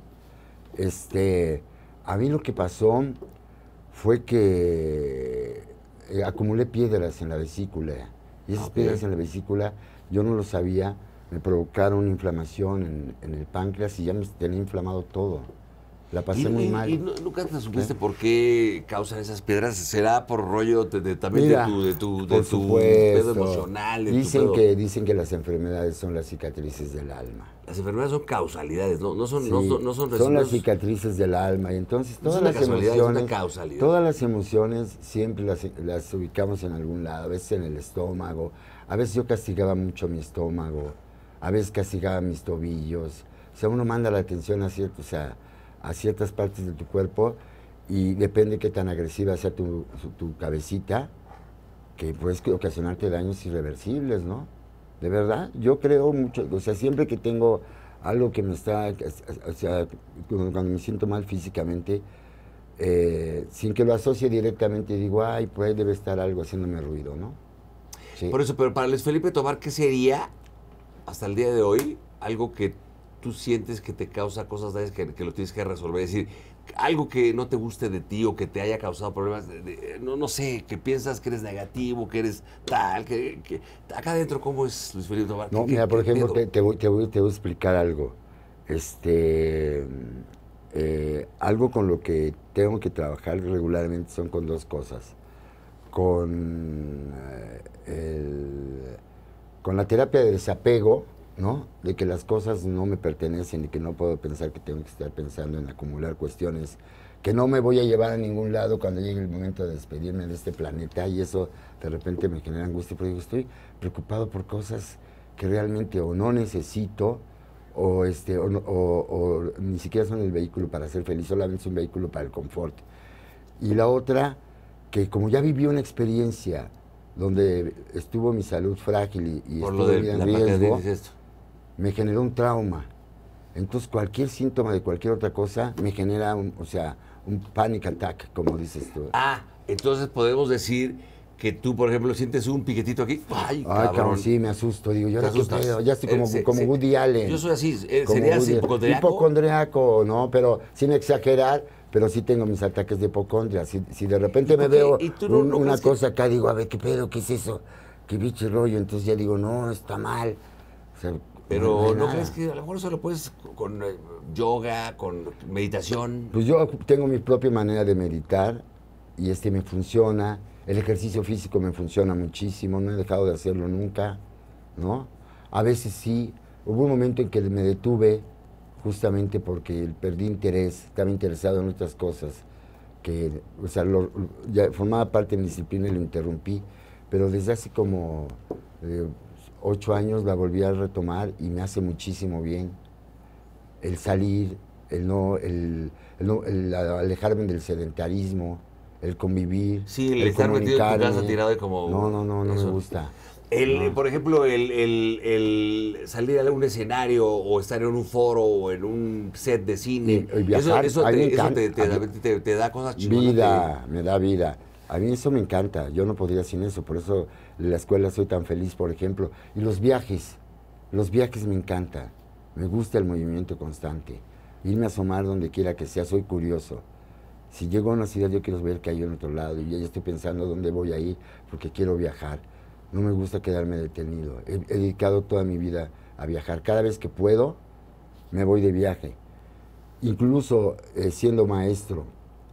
Este, a mí lo que pasó fue que eh, acumulé piedras en la vesícula y esas Ok. piedras en la vesícula, yo no lo sabía, me provocaron inflamación en, en el páncreas y ya me tenía inflamado todo. La pasé Y, muy y- mal. y no- nunca te supiste por qué causan esas piedras. ¿Será por rollo de, de- también Mira, de tu, de tu, de por tu supuesto. pedo emocional? de tu Dicen pedo? que, dicen que las enfermedades son las cicatrices del alma. Las enfermedades son causalidades, no, no son, Sí, no son, no son, son las no- cicatrices del alma y entonces No es todas una las casualidad, es una emociones, causalidad. todas las emociones siempre las, las ubicamos en algún lado, a veces en el estómago, a veces yo castigaba mucho mi estómago, a veces castigaba mis tobillos, o sea, uno manda la atención a ciertos, o sea, a ciertas partes de tu cuerpo y depende qué tan agresiva sea tu, su- tu cabecita, que puedes ocasionarte daños irreversibles, ¿no? De verdad, yo creo mucho, o sea, siempre que tengo algo que me está, o sea, cuando cuando me siento mal físicamente, eh, sin que lo asocie directamente, digo, ay, pues debe estar algo haciéndome ruido, ¿no? Sí. Por eso, pero para Luis Felipe Tobar, ¿qué sería hasta el día de hoy algo que tú sientes que te causa cosas dañas que, que lo tienes que resolver? Es decir, algo que no te guste de ti o que te haya causado problemas, de- de- no, no sé, que piensas que eres negativo, que eres tal, que, que acá adentro, ¿cómo es Luis Felipe Tobar? No, ¿Qué- mira, qué- por qué ejemplo, pedo? te, te voy, te, voy, te voy a explicar algo. Este, eh, algo con lo que tengo que trabajar regularmente son con dos cosas. Con, eh, el- con la terapia de desapego, ¿no? De que las cosas no me pertenecen y que no puedo pensar que tengo que estar pensando en acumular cuestiones que no me voy a llevar a ningún lado cuando llegue el momento de despedirme de este planeta y eso de repente me genera angustia porque digo, estoy preocupado por cosas que realmente o no necesito o, este, o, o, o ni siquiera son el vehículo para ser feliz, solamente es un vehículo para el confort. Y la otra, que como ya viví una experiencia donde estuvo mi salud frágil y, y Por estuvo lo de en la riesgo, pancreatitis, esto. me generó un trauma. Entonces cualquier síntoma de cualquier otra cosa me genera, un, o sea, un panic attack, como dices tú. Ah, entonces podemos decir que tú, por ejemplo, sientes un piquetito aquí. Ay, Ay, cabrón. cabrón, sí, me asusto. Digo, yo ¿Te ahora qué asustas? pedo, ya estoy como, Eh, se- como se- Woody Allen. Yo soy así. eh, Como ¿Serías Woody- hipocondriaco? Hipocondriaco, no, pero sin exagerar, pero sí tengo mis ataques de hipocondria. Si, si de repente ¿Y me por qué? veo ¿Y tú no- un- no una crees que- cosa acá, digo, a ver, ¿qué pedo? ¿Qué es eso? ¿Qué bicho rollo? Entonces ya digo, no, está mal. O sea, Pero hay ¿no nada. crees que a lo mejor eso lo puedes con eh, yoga, con meditación? Pues yo tengo mi propia manera de meditar y este me funciona. El ejercicio físico me funciona muchísimo, no he dejado de hacerlo nunca, ¿no? A veces sí, hubo un momento en que me detuve justamente porque perdí interés, estaba interesado en otras cosas, que, o sea, lo- ya formaba parte de mi disciplina y lo interrumpí, pero desde hace como eh, ocho años la volví a retomar y me hace muchísimo bien el salir, el no, el, el no- el alejarme del sedentarismo, el convivir, Sí, el el estar metido en tu casa comunicarme. tirado y como... No, no, no, no eso. me gusta. El, No. Por ejemplo, el, el- el salir a un escenario o estar en un foro o en un set de cine, Y- y viajar, eso, eso, a mí te, me eso encanta. te, te A da, mí- te- te da cosas chingonas. Vida, me da vida. A mí eso me encanta, yo no podría sin eso, por eso en la escuela soy tan feliz, por ejemplo. Y los viajes, los viajes me encantan, me gusta el movimiento constante. Irme a asomar donde quiera que sea, soy curioso. Si llego a una ciudad yo quiero ver qué hay en otro lado y ya estoy pensando dónde voy a ir porque quiero viajar. No me gusta quedarme detenido. He, he dedicado toda mi vida a viajar. Cada vez que puedo, me voy de viaje. Incluso eh, siendo maestro,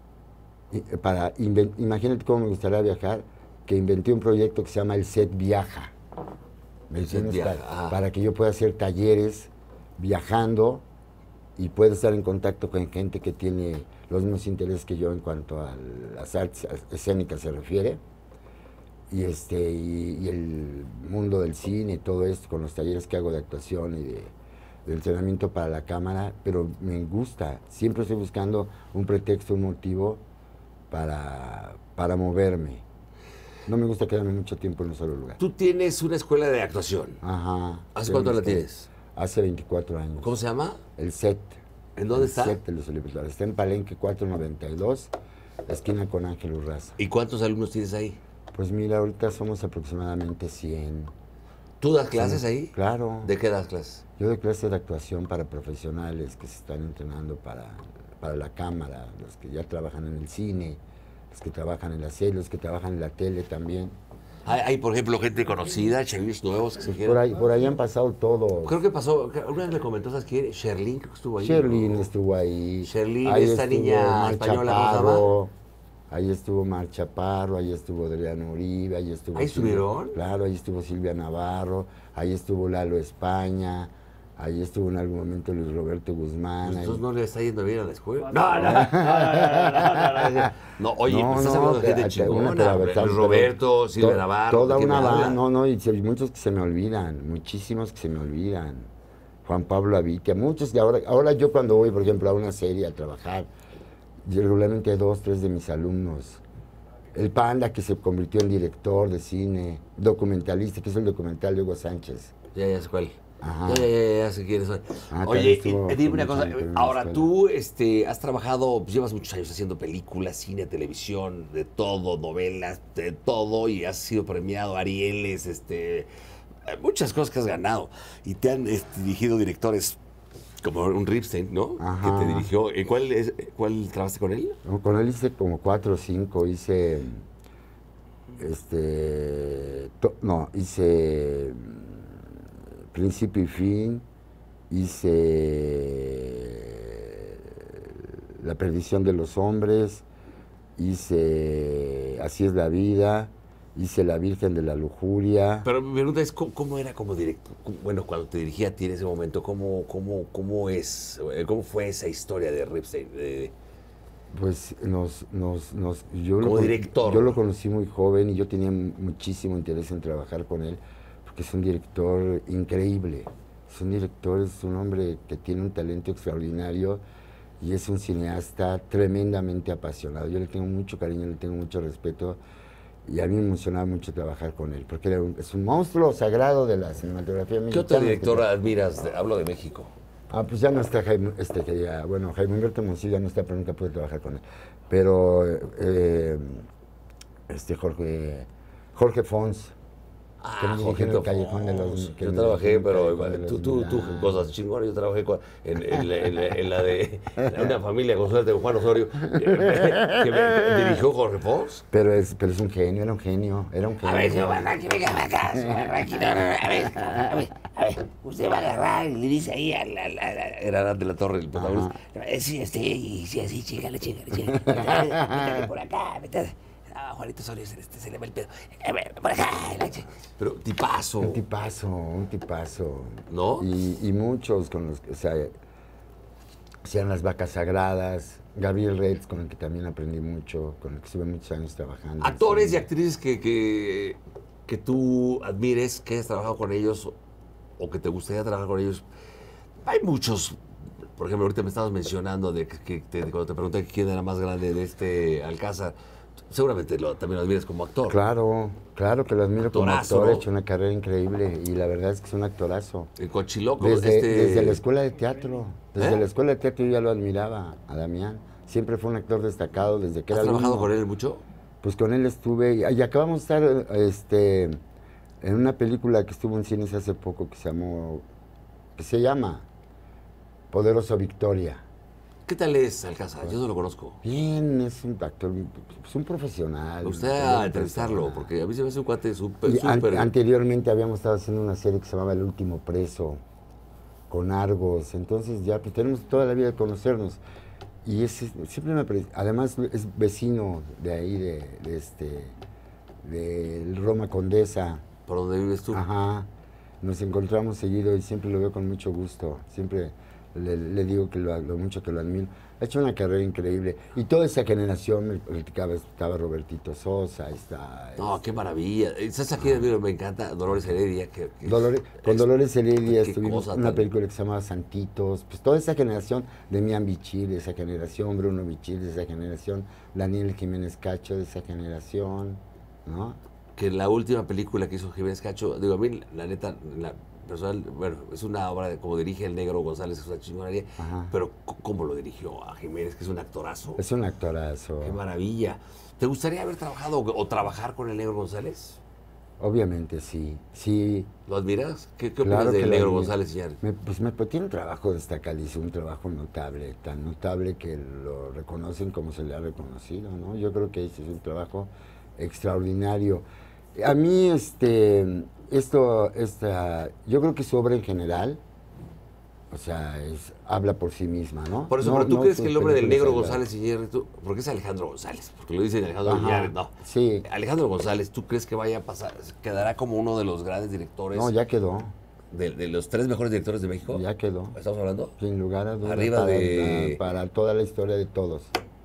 y- para inven- imagínate cómo me gustaría viajar, que inventé un proyecto que se llama el Set Viaja. ¿Me El Set entiendes? Viaja, Para, ah. para que yo pueda hacer talleres viajando y pueda estar en contacto con gente que tiene los mismos intereses que yo en cuanto a las artes escénicas se refiere. Y, este, y, y el mundo del cine y todo esto, con los talleres que hago de actuación y de, de entrenamiento para la cámara, pero me gusta, siempre estoy buscando un pretexto, un motivo para, para moverme. No me gusta quedarme mucho tiempo en un solo lugar. Tú tienes una escuela de actuación. Ajá. ¿Hace Sí, cuánto la este, tienes? Hace veinticuatro años. ¿Cómo se llama? El set. ¿En dónde El está? set de los Libertadores. Está en Palenque cuatrocientos noventa y dos, esquina con Ángel Urraza. ¿Y cuántos alumnos tienes ahí? Pues mira, ahorita somos aproximadamente cien. ¿Tú das clases ahí? Claro. ¿De qué das clases? Yo doy clases de actuación para profesionales que se están entrenando para, para la cámara, los que ya trabajan en el cine, los que trabajan en la serie, los que trabajan en la tele también. Hay, hay, por ejemplo, gente conocida, chavillos nuevos que se Pues quieren... por ahí, por ahí han pasado todos. Creo que pasó, una vez me comentó, ¿sabes quién? Sherlyn, creo que estuvo ahí. Sherlyn ¿no? estuvo ahí. Sherlyn, Ahí esta estuvo niña Mar española, ¿cómo se Chaparro, ahí estuvo Mar Chaparro, ahí estuvo Adriano Uribe, ahí estuvo... ¿Ahí Silvia- estuvieron? Claro, ahí estuvo Silvia Navarro, ahí estuvo Lalo España, ahí estuvo en algún momento Luis Roberto Guzmán. ahí- Entonces no le está yendo bien a la escuela. No, no, no, no, no, no, no. No, oye, No, pues estás no, hablando de gente te- te- una chingona. pero, Luis pero- Roberto, Silvia to- Navarro. Toda ¿de quién una me habla? banda, no, no, y sí, hay muchos que se me olvidan, muchísimos que se me olvidan. Juan Pablo Avitia, muchos, y ahora, ahora yo cuando voy, por ejemplo, a una serie a trabajar, yo regularmente dos, tres de mis alumnos. El Panda, que se convirtió en director de cine, documentalista, que es el documental de Hugo Sánchez. Ya, ya sé cuál. Ajá. Ya, ya, ya, ya sé quiénes son. Ah, Oye, también estuvo eh, dime con una mucho cosa. tiempo en la Ahora, escuela. tú este, has trabajado, pues llevas muchos años haciendo películas, cine, televisión, de todo, novelas, de todo, y has sido premiado, Arieles, este, eh, muchas cosas que has ganado. Y te han este, dirigido directores como un Ripstein, ¿no? Ajá. Que te dirigió. ¿En cuál, es, cuál trabajaste con él? No, con él hice como cuatro o cinco, hice, este, to- no, hice mm, Principio y Fin, hice La Perdición de los Hombres, hice Así es la vida, hice La Virgen de la Lujuria. Pero mi pregunta es, ¿cómo, cómo era como director? Bueno, cuando te dirigía a ti en ese momento, ¿cómo, cómo, cómo es, eh, cómo fue esa historia de Ripstein? De- Pues nos, nos, nos, yo, Como lo, con- director. yo lo conocí muy joven y yo tenía muchísimo interés en trabajar con él, porque es un director increíble, Es un director, es un hombre que tiene un talento extraordinario y es un cineasta tremendamente apasionado. Yo le tengo mucho cariño, le tengo mucho respeto y a mí me emocionaba mucho trabajar con él, porque era un- es un monstruo sagrado de la cinematografía mexicana. ¿Qué otro director admiras? de- hablo de México. Ah, pues ya no está Jaime, este, que ya, bueno, Jaime Humberto Monsillo ya no está, pero nunca pude trabajar con él. Pero, eh, este, Jorge, Jorge Fons, que me dirigió en el Callejón de los... que Yo me trabajé, dirigió en el pero Callejón de los tú, tú, tú Milagros. cosas chingonas. Yo trabajé con- en, en la- en la, en la de en una familia con suerte de Juan Osorio, eh, que me dirigió Jorge Fons. Pero es, pero es un genio, era un genio, era un genio. A ver, señor Barranqui, venga para acá, señor Barranqui, no, no, no, a ver, a ver, a ver, usted va a agarrar y le dice ahí a la, la, la, Era Arad de la Torre, el protagonista. eh, sí, este, y sí, así, chígale, chígale, chígale, métale, métale por acá, métale. Ah, Juanito Osorio, se, este, se le va el pedo. Eh, ve, por acá, la ch- Pero tipazo, Un tipazo, un tipazo. ¿no? Y, y muchos con los que, o sea, hacían Las Vacas Sagradas, Gabriel Retz, con el que también aprendí mucho, con el que estuve muchos años trabajando. Actores y Sí. actrices que, que, que tú admires, que hayas trabajado con ellos o que te gustaría trabajar con ellos. Hay muchos. Por ejemplo, ahorita me estabas mencionando de que, que te- cuando te pregunté quién era más grande de este Alcázar, seguramente lo, también lo admiras como actor. Claro, claro que lo admiro como Actorazo, actor, ¿no? ha hecho una carrera increíble y la verdad es que es un actorazo. El Cochiloco, Desde, este... desde la escuela de teatro, desde ¿Eh? la escuela de teatro yo ya lo admiraba, a Damián. Siempre fue un actor destacado desde que ¿Has era trabajado alumno. con él mucho? Pues con él estuve, y y acabamos de estar este, en una película que estuvo en cines hace poco que se llamó, que se llama Poderoso Victoria. ¿Qué tal es Alcázar? Yo no lo conozco. Bien, es un actor, es un profesional. Me es gustaría una entrevistarlo, persona. porque a mí se me hace un cuate súper, Y an- súper... anteriormente habíamos estado haciendo una serie que se llamaba El Último Preso, con Argos, entonces ya pues, tenemos toda la vida de conocernos. Y es, es- siempre me pare- además es vecino de ahí, de, de este, de Roma Condesa. ¿Por dónde vives tú? Ajá, nos encontramos seguido y siempre lo veo con mucho gusto, siempre le, le digo que lo, lo mucho que lo admiro. Ha hecho una carrera increíble y toda esa generación, me platicaba, estaba Robertito Sosa, está... No, qué maravilla. ¿Sabes a quién admiro? Me encanta Dolores Heredia. Que, que Dolores, con es- Dolores Heredia qué estuvimos cosa en una tan- película que se llamaba Santitos, pues toda esa generación de Mian Bichir, de esa generación, Bruno Bichir, de esa generación, Daniel Jiménez Cacho, de esa generación, ¿no? que la última película que hizo Jiménez Cacho, digo, a mí, la neta, la personal, bueno, es una obra de como dirige el Negro González, es una chingonería, Ajá. pero c- cómo lo dirigió a Jiménez, que es un actorazo. Es un actorazo. Qué maravilla. ¿Te gustaría haber trabajado o, o trabajar con el Negro González? Obviamente sí, sí. ¿Lo admiras? ¿Qué, qué Claro opinas que del lo Negro admiro. González, señor? Me, pues me pues tiene un trabajo destacadísimo, un trabajo notable, tan notable que lo reconocen como se le ha reconocido, ¿no? Yo creo que ese es un trabajo extraordinario. A mí, este, esto, esta, yo creo que su obra en general, o sea, es, habla por sí misma, ¿no? Por eso, No- pero tú no crees sus que el nombre del películas Negro aisladas. González Iñárritu, porque es Alejandro González, porque lo dicen Alejandro Ajá, Iñárritu, no. sí. Alejandro González, ¿tú crees que vaya a pasar, quedará como uno de los grandes directores, No, ya quedó, de, de los tres mejores directores de México? ya quedó. ¿Estamos hablando? Sin lugar a dudas, Arriba para, de- para toda la historia de todos.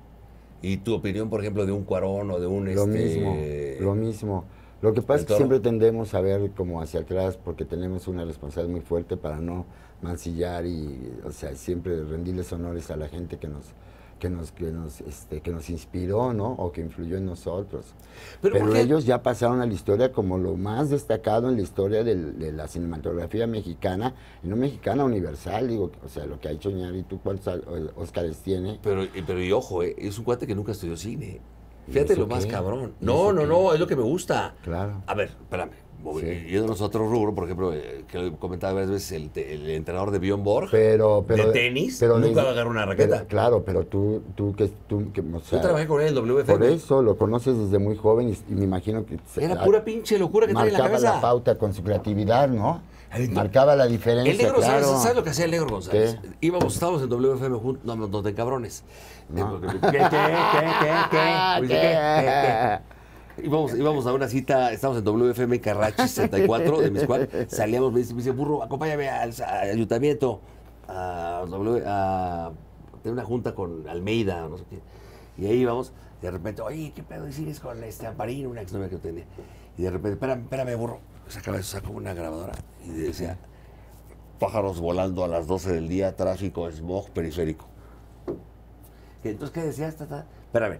¿Y tu opinión, por ejemplo, de un Cuarón o de un... Lo este, mismo, lo mismo. Lo que pasa es que Toro. siempre tendemos a ver como hacia atrás porque tenemos una responsabilidad muy fuerte para no mancillar y, o sea, siempre rendirles honores a la gente que nos que nos que nos este, que nos inspiró, ¿no? O que influyó en nosotros. Pero Pero, ¿por qué? ellos ya pasaron a la historia como lo más destacado en la historia del- de la cinematografía mexicana, y no mexicana, universal, digo, o sea, lo que ha hecho Iñárritu, ¿cuántos Óscares tiene? Pero, y- pero y ojo, eh, es un cuate que nunca estudió cine. Fíjate eso lo más qué? cabrón. ¿Y No, eso no, qué? no, es lo que me gusta. Claro. A ver, espérame. Sí. Yéndonos a otro rubro, por ejemplo, eh, que lo he comentado varias veces, el, te- el entrenador de Bjorn Borg, Pero, pero, de tenis, pero nunca desde- va a agarrar una raqueta. pero, claro, pero tú, tú que, tú que, o sea, Yo trabajé con él en el W F M. por eso lo conoces desde muy joven y, y me imagino que se- Era la- pura pinche locura que trae en la marcaba cabeza. la pauta con su creatividad, ¿no? Ay, no. Marcaba la diferencia, El Negro claro. González, ¿sabes lo que hacía el Negro González? ¿Qué? Íbamos, estábamos en W F M juntos, no, no, no te cabrones. No. ¿Qué, qué, qué, qué, qué, qué? Dice, ¿qué, qué, qué? Íbamos, íbamos a una cita, estábamos en W F M Carrachi sesenta y cuatro de mi squad, salíamos, me dice, me dice, burro, acompáñame al, al ayuntamiento a, W- a tener una junta con Almeida, no sé qué. Y ahí íbamos, de repente, oye, ¿qué pedo sigues con este Amparín, una exnovia que tenía? Y de repente, espérame, espérame, burro. Sacaba eso, sacó una grabadora y decía, pájaros volando a las doce del día, tráfico, smog, periférico. Entonces, ¿qué decías, tata? Espérame.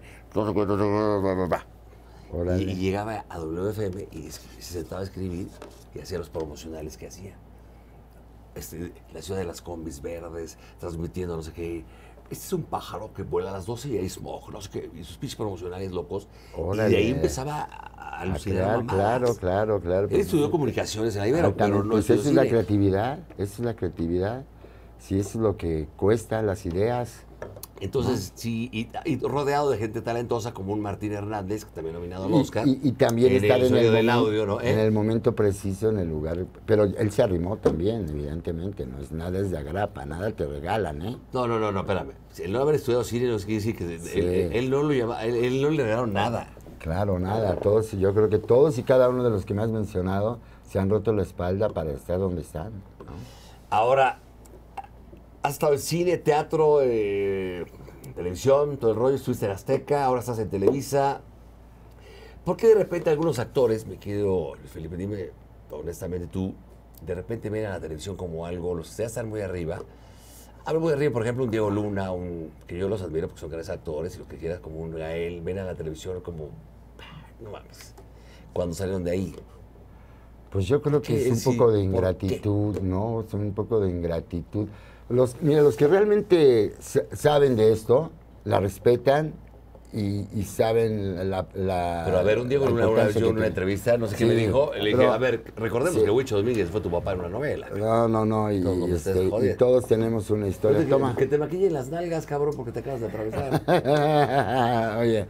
Y, y llegaba a W F M y se sentaba a escribir y hacía los promocionales que hacía. Este, la ciudad de las combis verdes, transmitiendo no sé qué. Este es un pájaro que vuela a las doce y hay smog, no sé qué, y sus pinches promocionales locos. Órale. Y de ahí empezaba a alucinar. Ah, claro, claro, claro. Él estudió comunicaciones en la Ibero, pero no pues estudió esa es la cine. creatividad, esa es la creatividad. Si eso es lo que cuesta, las ideas. Entonces, sí, y, y rodeado de gente talentosa como un Martín Hernández, que también nominado al Y, Oscar. y- y también en estar el en el, sonido del momento, audio, ¿no? ¿Eh? en el momento preciso, en el lugar. Pero él se arrimó también, evidentemente. No es nada es de agrapa, nada te regalan, ¿eh? No, no, no, no, espérame. El no haber estudiado cine no quiere decir que Sí. él, él- él no lo llama, él, él no le regalaron nada. Claro, nada. Todos, yo creo que todos y cada uno de los que me has mencionado se han roto la espalda para estar donde están, ¿no? Ahora, has estado en cine, teatro, eh, televisión, todo el rollo, estuviste en Azteca, ahora estás en Televisa. ¿Por qué de repente algunos actores, mi querido Luis Felipe, dime honestamente tú, de repente ven a la televisión como algo, los que ya están muy arriba? Hablo muy arriba, por ejemplo, un Diego Luna, un, que yo los admiro porque son grandes actores y lo que quieras, como un Gael, ven a la televisión como, no mames, cuando salieron de ahí. Pues yo creo que ¿Qué? es un Sí, poco de ¿por qué? ingratitud, ¿no? Es un poco de ingratitud. Los, mira, los que realmente sa- saben de esto, la respetan y, y saben la, la Pero a ver, un Diego la Luna, una vez importancia yo que en una tiene. entrevista, no sé qué Sí, me dijo, le dije, pero- a ver, recordemos sí. que Huicho Domínguez fue tu papá en una novela. No, no, no, y, Todo, me este, estés y jodiendo. todos tenemos una historia. Que, Toma. que te maquillen las nalgas, cabrón, porque te acabas de atravesar. Oye.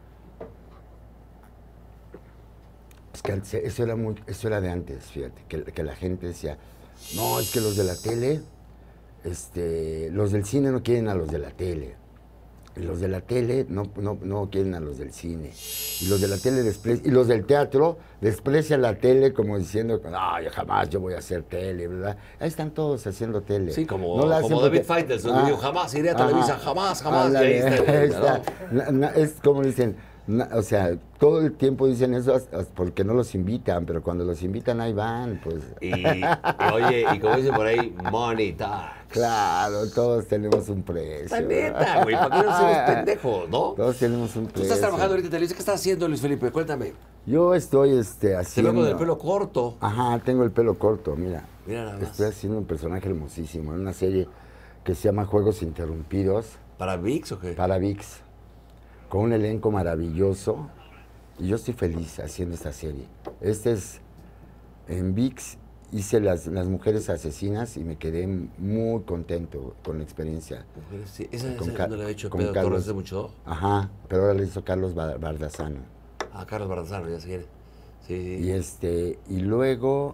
Es que antes- eso era muy, eso era de antes, fíjate, que, que la gente decía, no, es que los de la tele, este, los del cine no quieren a los de la tele. Y los de la tele no, no, no quieren a los del cine. Y los de la tele desprecian, y los del teatro desprecian la tele como diciendo, no, yo jamás yo voy a hacer tele, ¿verdad? Ahí están todos haciendo tele. Sí, como, No la hacen como David porque- Faitelson, Ah, que dijo, jamás iré a ajá. Televisa, jamás, jamás. Ándale, y ahí está, el güey, ahí ¿no? está. Na- na- es como dicen, na- o sea, todo el tiempo dicen eso as- as- porque no los invitan, pero cuando los invitan ahí van, pues. Y, y, oye, y como dicen por ahí, money talks. Claro, todos tenemos un precio. La neta, güey, ¿para qué no somos pendejos, no? Todos tenemos un Tú precio. estás trabajando ahorita en Televisa, ¿qué estás haciendo, Luis Felipe? Cuéntame. Yo estoy este, Te haciendo. veo con el pelo corto. Ajá, tengo el pelo corto, mira. Mira nada más. Estoy haciendo un personaje hermosísimo en una serie que se llama Juegos Interrumpidos ¿Para VIX o qué? para VIX, con un elenco maravilloso. Y yo estoy feliz haciendo esta serie. Este es, en VIX hice las, las mujeres asesinas y me quedé muy contento con la experiencia. Mujeres, sí. Esa, Con esa Ca- no la he hecho con Pedro Carlos. Torres de mucho. Ajá, pero ahora le hizo Carlos Ba- Bardazano. Ah, Carlos Bardazano, ya se quiere. Sí, sí. Y este, y luego,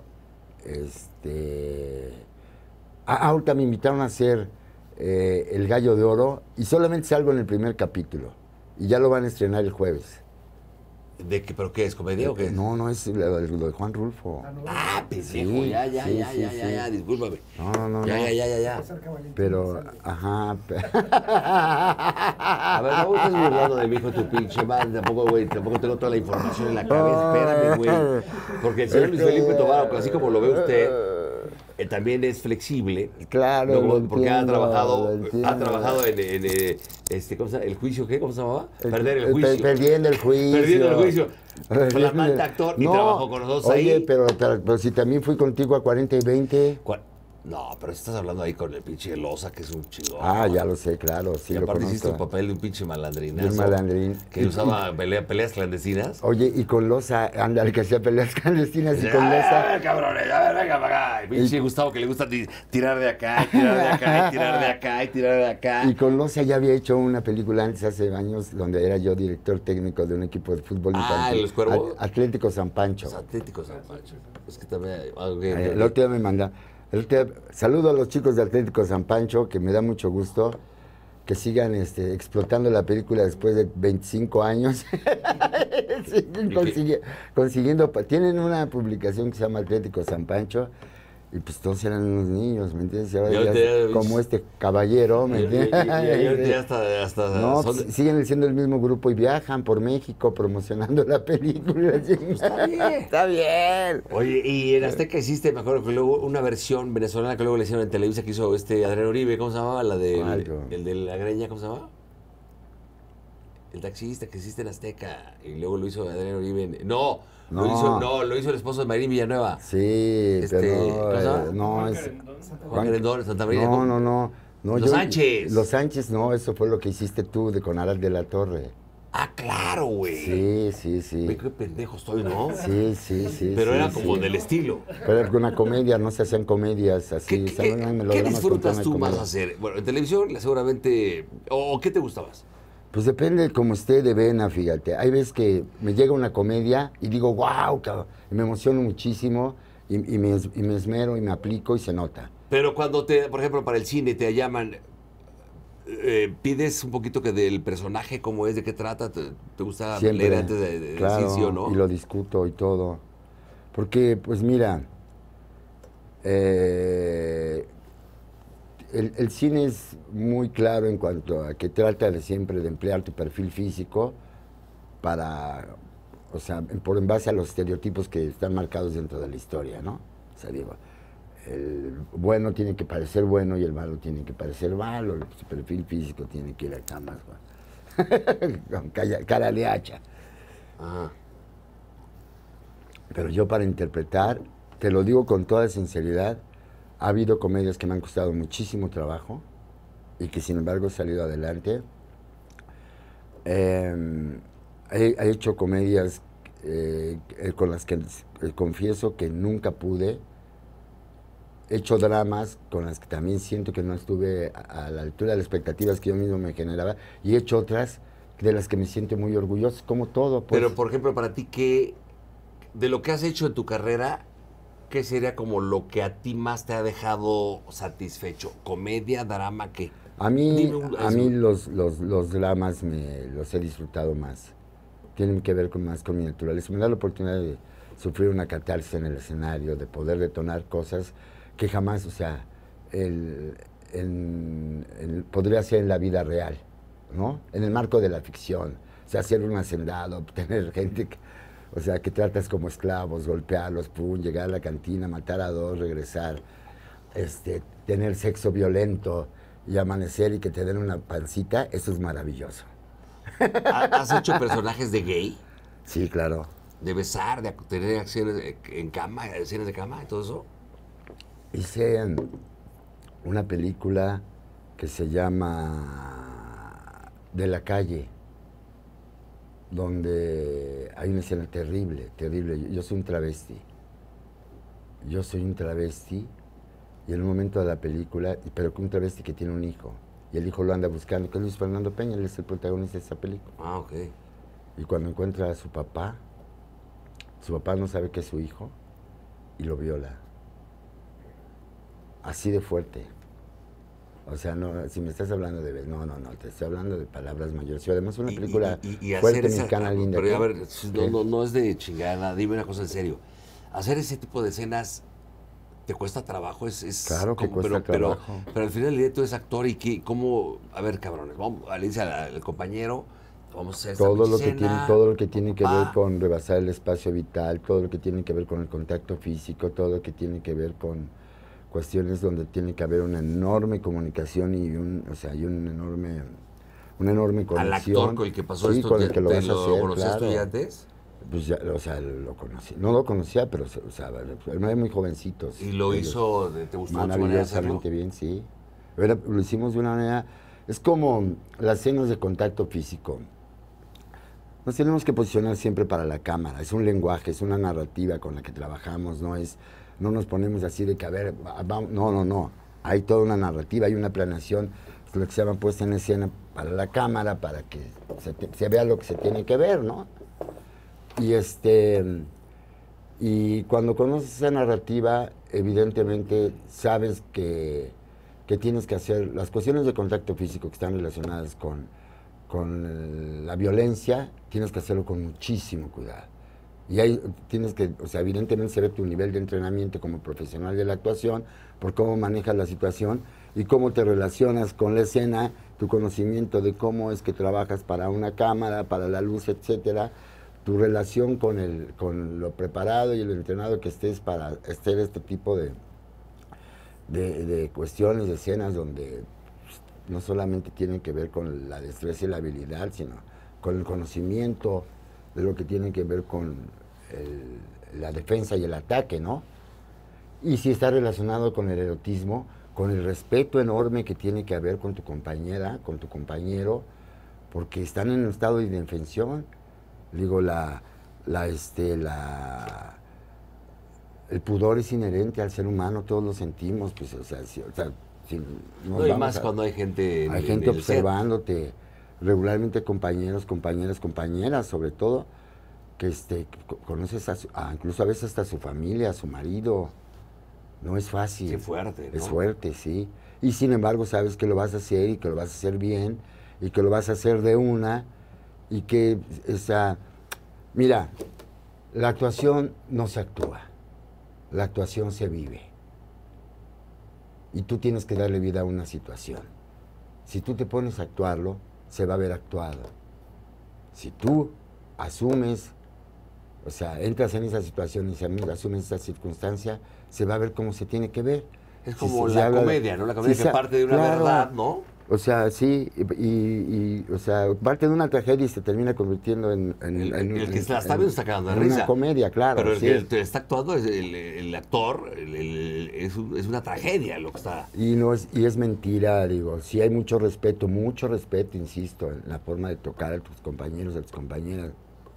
este, ah, ahorita me invitaron a hacer eh, El Gallo de Oro y solamente salgo en el primer capítulo y ya lo van a estrenar el jueves. ¿De qué, pero qué es, comedia o qué? No, no es lo, lo de Juan Rulfo. Ah, pendejo, Sí, ya, ya, sí, ya, sí, ya, sí. ya, ya, discúlpame. No, no, no. Ya, no. ya, ya, ya, ya. Pero, ajá. pe- A ver, no estás burlando de mi hijo, tu pinche madre. Tampoco, güey, tampoco tengo toda la información en la cabeza. Espérame, güey. Porque el señor Luis Felipe Tobar, así como lo ve usted, eh, también es flexible. Claro, ¿no? lo Porque ha entiendo, trabajado, lo entiendo. ha trabajado en, en, eh, este, ¿cómo se llama? ¿El juicio qué? ¿Cómo se llamaba? Perder el Per- juicio. Perdiendo el juicio. Perdiendo el juicio. Perdiendo Flamante el- actor y No, trabajó con nosotros oye, ahí. pero, pero, pero si también fui contigo a cuarenta y veinte. ¿Cuál? No, pero estás hablando ahí con el pinche Loza, que es un chingón. Ah, ya lo sé, claro, sí y lo aparte hiciste un conozco. papel de un pinche malandrinazo. De un malandrín. Que Y- usaba pelea- peleas clandestinas. Oye, y con Loza, ándale, que hacía peleas clandestinas y con A Loza. ver, cabrones, a ver, venga para acá. Y pinche Gustavo que le gusta ti- tirar de acá, y tirar de acá, y tirar de acá, y tirar de acá. Y con Loza ya había hecho una película antes, hace años, donde era yo director técnico de un equipo de fútbol Ah, infantil. ¿Los Cuervos? At- Atlético San Pancho. Los Atléticos San Pancho. Es que también. ah, ok, Eh, ok. El otro día me manda. el otro día- saludo a los chicos de Atlético San Pancho, que me da mucho gusto que sigan este, explotando la película después de veinticinco años. Siguen ¿Y consigue- consiguiendo. pa- Tienen una publicación que se llama Atlético San Pancho Y pues todos eran unos niños, ¿me entiendes? Y ahora Y ya ahorita es ya- como este caballero, ¿me Y, y- y- entiendes? y- y ahorita ya hasta, hasta No, son- pues, siguen siendo el mismo grupo y viajan por México promocionando la película. Está bien. Está bien. Oye, y en Azteca hiciste, me acuerdo que luego una versión venezolana que luego le hicieron en Televisa que hizo este Adrián Uribe, ¿cómo se llamaba? La de ¿Cuál, bro? el de la greña, ¿cómo se llamaba? El taxista que hiciste en Azteca y luego lo hizo Adrián Uribe. en- No, No. Lo hizo, no, lo hizo el esposo de Mayrín Villanueva. Sí, Este, pero ¿cómo se llama? eh, no es... Juan Querendón, Santa María. No, ¿cómo? no, no. no Los yo- Sánchez. Los Sánchez, no, eso fue lo que hiciste tú de con Aras de la Torre. Ah, claro, güey. Sí, sí, sí. Güey, qué pendejo estoy, ¿no? Sí, sí, sí. Pero sí, era como sí. del estilo. Pero era una comedia, no se hacían comedias así. ¿Qué, o sea, qué- no eran qué melodramas con disfrutas tono de tú más comedia. hacer? Bueno, en televisión seguramente... ¿O qué te gusta más? Pues depende de cómo esté de vena, fíjate. Hay veces que me llega una comedia y digo, wow, cabrón. Y me emociono muchísimo y, y me, es- y me esmero y me aplico y se nota. Pero cuando te, por ejemplo, para el cine te llaman, eh, pides un poquito que del personaje, cómo es, de qué trata, te, te gusta Siempre. leer antes de, de claro, decir sí o no. y lo discuto y todo. Porque, pues mira, eh, el, el cine es muy claro en cuanto a que trata de siempre de emplear tu perfil físico para, o sea, por en base a los estereotipos que están marcados dentro de la historia, ¿no? O sea, digo, el bueno tiene que parecer bueno y el malo tiene que parecer malo, su perfil físico tiene que ir acá más, güey. Con calla- cara de hacha. Ajá. Pero yo para interpretar, te lo digo con toda sinceridad, ha habido comedias que me han costado muchísimo trabajo y que sin embargo he salido adelante. Eh, he, he hecho comedias eh, eh, con las que eh, confieso que nunca pude. He hecho dramas con las que también siento que no estuve a, a la altura de las expectativas que yo mismo me generaba. Y he hecho otras de las que me siento muy orgulloso, como todo. Pues. Pero, por ejemplo, para ti, ¿qué, de lo que has hecho en tu carrera, qué sería como lo que a ti más te ha dejado satisfecho? ¿Comedia, drama, qué? A mí, Dime un- a mí los, los, los dramas me, los he disfrutado más. Tienen que ver con, más con mi naturaleza. Me da la oportunidad de sufrir una catarsis en el escenario, de poder detonar cosas que jamás, o sea, el, en- el- podría ser en la vida real, ¿no? En el marco de la ficción. O sea, hacer un hacendado, tener gente, que, o sea, que tratas como esclavos, golpearlos, pum, llegar a la cantina, matar a dos, regresar, este, tener sexo violento y amanecer y que te den una pancita, eso es maravilloso. ¿Ha- ¿Has hecho personajes de gay? Sí, claro. ¿De besar, de ac- tener acciones en cama, escenas de cama y todo eso? Hice mm, una película que se llama De la calle, donde hay una escena terrible, terrible. Yo, yo soy un travesti. Yo soy un travesti y en un momento de la película, y- pero con un travesti que tiene un hijo. Y el hijo lo anda buscando, que es Luis Fernando Peña, él es el protagonista de esa película. Ah, ok. Y cuando encuentra a su papá, su papá no sabe que es su hijo y lo viola. Así de fuerte. O sea, no, si me estás hablando de... No, no, no, te estoy hablando de palabras mayores. Y además una Y- película y- y- y fuerte, hacer esa- mexicana, linda. Pero a ¿qué? ver, no, ¿Qué? no, no es de chingada, dime una cosa en serio. Hacer ese tipo de escenas te cuesta trabajo, es... es Claro que como- cuesta pero, trabajo. Pero, pero al final del día tú eres actor y que, ¿cómo? A ver, cabrones, vamos, le dice al, al compañero, vamos a hacer esta Todo lo, pinche que tiene, escena, todo lo que tiene que papá. ver con rebasar el espacio vital, todo lo que tiene que ver con el contacto físico, todo lo que tiene que ver con cuestiones donde tiene que haber una enorme comunicación y un, o sea, y un enorme, una enorme Al conexión. actor con el que pasó Sí, esto, con el ¿te- que lo te vas a lo hacer, conocías tú claro. ya antes? Pues ya, o sea, lo conocí. No lo conocía, pero, o sea, era muy jovencitos. Y lo ellos. hizo, de- ¿te gustó su manera de hacerlo? Maravillosamente bien, sí. Era- lo hicimos de una manera... Es como las escenas de contacto físico. Nos tenemos que posicionar siempre para la cámara. Es un lenguaje, es una narrativa con la que trabajamos. No es, no nos ponemos así de que, a ver, va- vamos... No, no, no. Hay toda una narrativa, hay una planeación, es lo que se llama puesta en escena para la cámara, para que se, te- se vea lo que se tiene que ver, ¿no? Y este... Y cuando conoces esa narrativa, evidentemente sabes que, que tienes que hacer las cuestiones de contacto físico que están relacionadas con, con el- la violencia, tienes que hacerlo con muchísimo cuidado. Y ahí tienes que, o sea, evidentemente se ve tu nivel de entrenamiento como profesional de la actuación, por cómo manejas la situación y cómo te relacionas con la escena, tu conocimiento de cómo es que trabajas para una cámara, para la luz, etcétera, tu relación con el, con lo preparado y lo entrenado que estés para hacer este tipo de, de, de cuestiones, de escenas donde pues, no solamente tienen que ver con la destreza y la habilidad, sino con el conocimiento de lo que tiene que ver con el, la defensa y el ataque, ¿no? Y si está relacionado con el erotismo, con el respeto enorme que tiene que haber con tu compañera, con tu compañero, porque están en un estado de indefensión. Digo, la, la, este, la, el pudor es inherente al ser humano, todos lo sentimos, pues, o sea, si, o sea, si nos No, y vamos más a- cuando hay gente en, hay en gente el set. observándote, regularmente compañeros, compañeras, compañeras, sobre todo, que este, co- conoces a su- a- incluso a veces hasta a su familia, a su marido. No es fácil. Qué fuerte, ¿no? Es fuerte, sí. Y sin embargo sabes que lo vas a hacer y que lo vas a hacer bien y que lo vas a hacer de una y que, o sea, mira, la actuación no se actúa, la actuación se vive. Y tú tienes que darle vida a una situación. Si tú te pones a actuarlo, se va a ver actuado. Si tú asumes, o sea, entras en esa situación y se asumes esa circunstancia, se va a ver cómo se tiene que ver. Es Si como se- se la habla de- comedia, ¿no? La comedia si que se- parte de una claro. verdad, ¿no? O sea, sí, y, y- y, o sea, parte de una tragedia y se termina convirtiendo en... en- El, en- el que en- la está en- viendo está cagando de en risa. una comedia, claro, Pero el sí. que te está actuando es el, el actor, el- el- es, un- es una tragedia lo que está. Y, no es, y es mentira, digo, sí hay mucho respeto, mucho respeto, insisto, en la forma de tocar a tus compañeros, a tus compañeras.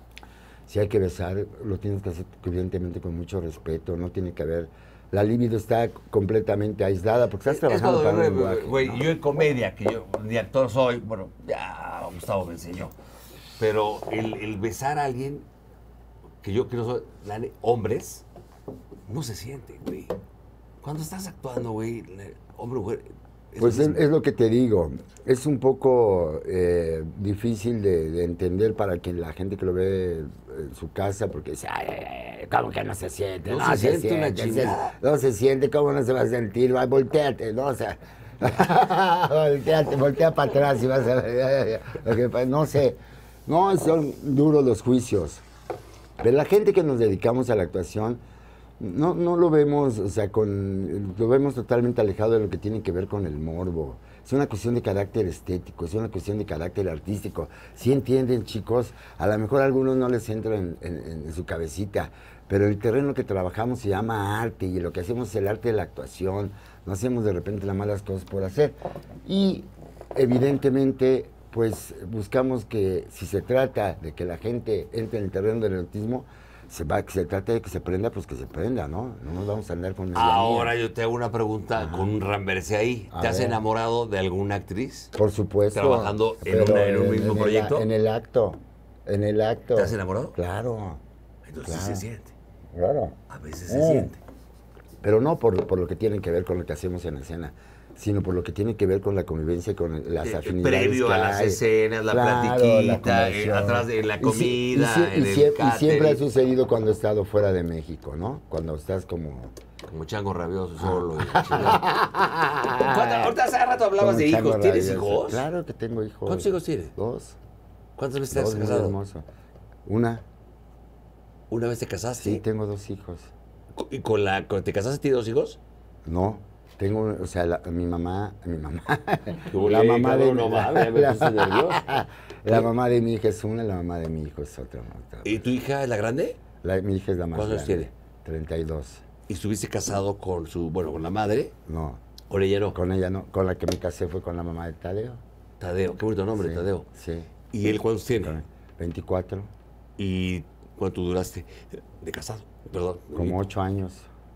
Si hay que besar, lo tienes que hacer evidentemente con mucho respeto, no tiene que haber... La libido está completamente aislada porque estás trabajando Es para cuando, un lenguaje, güey, ¿no? yo en comedia, que yo ni actor soy, bueno, ya Gustavo me enseñó. Pero el, el besar a alguien, que yo que no soy, la ne- hombres, no se siente, güey. Cuando estás actuando, güey, la- hombre, mujer. es Pues lo es, mismo. es lo que te digo, es un poco eh, difícil de, de entender para que la gente que lo ve en su casa, porque dice, "Ay, ay, ay, ¿cómo que no se siente? No se siente una chingada". se- no se siente, ¿cómo no se va a sentir? Va, volteate, ¿no? O sea, volteate, voltea para atrás y vas a ver, lo que pasa, no sé, no, son duros los juicios. Pero la gente que nos dedicamos a la actuación, no, no lo vemos, o sea, con, lo vemos totalmente alejado de lo que tiene que ver con el morbo. Es una cuestión de carácter estético, es una cuestión de carácter artístico. Si entienden, chicos, a lo mejor a algunos no les entra en, en- en su cabecita, pero el terreno que trabajamos se llama arte y lo que hacemos es el arte de la actuación. No hacemos de repente las malas cosas por hacer. Y evidentemente, pues buscamos que si se trata de que la gente entre en el terreno del erotismo, se va, que se trata de que se prenda, pues que se prenda, ¿no? No nos vamos a andar con... Ahora medianías. yo te hago una pregunta con un ramverse ahí. A ¿Te has ver. enamorado de alguna actriz? Por supuesto. trabajando en pero una- en un mismo el- proyecto. En el acto, en el acto. ¿Te has enamorado? Claro, Entonces Claro. se siente. claro. A veces se Mm. siente. Pero no por, por lo que tiene que ver con lo que hacemos en la escena, sino por lo que tiene que ver con la convivencia, con las Eh, afinidades previo que a las hay. escenas, la Claro, platiquita, eh, conversión. atrás de la Y si- comida, y si- en y el sie- y siempre ha catering. sucedido cuando he estado fuera de México, ¿no? Cuando estás como... Como chango rabioso solo. y la chingada. ¿Cuánto- Ahorita hace rato hablabas como de chango hijos. ¿Tienes rabioso. hijos? Claro que tengo hijos. ¿Cuántos hijos tienes? Dos. ¿Cuántas veces te has Dos, muy casado? hermoso. Una. ¿Una vez te casaste? Sí, tengo dos hijos. ¿Y con la, con- te casaste tienes dos hijos? No, tengo, o sea, la- mi mamá, mi mamá, Oye, la mamá de cabrón, no mames, me puse nervioso. la mamá de mi hija es una, la mamá de mi hijo es otra. otra. ¿Y tu hija es la grande? La- mi hija es la más ¿Cuántos años grande. tiene? treinta y dos. ¿Y estuviste casado con su, bueno, con la madre? No, ¿O ella no? con ella no, con la que me casé fue con la mamá de Tadeo. Tadeo, qué bonito nombre, Sí, Tadeo. Sí. ¿Y él cuántos tiene? con- veinticuatro, ¿Y cuánto duraste de casado? Perdón. como ocho años.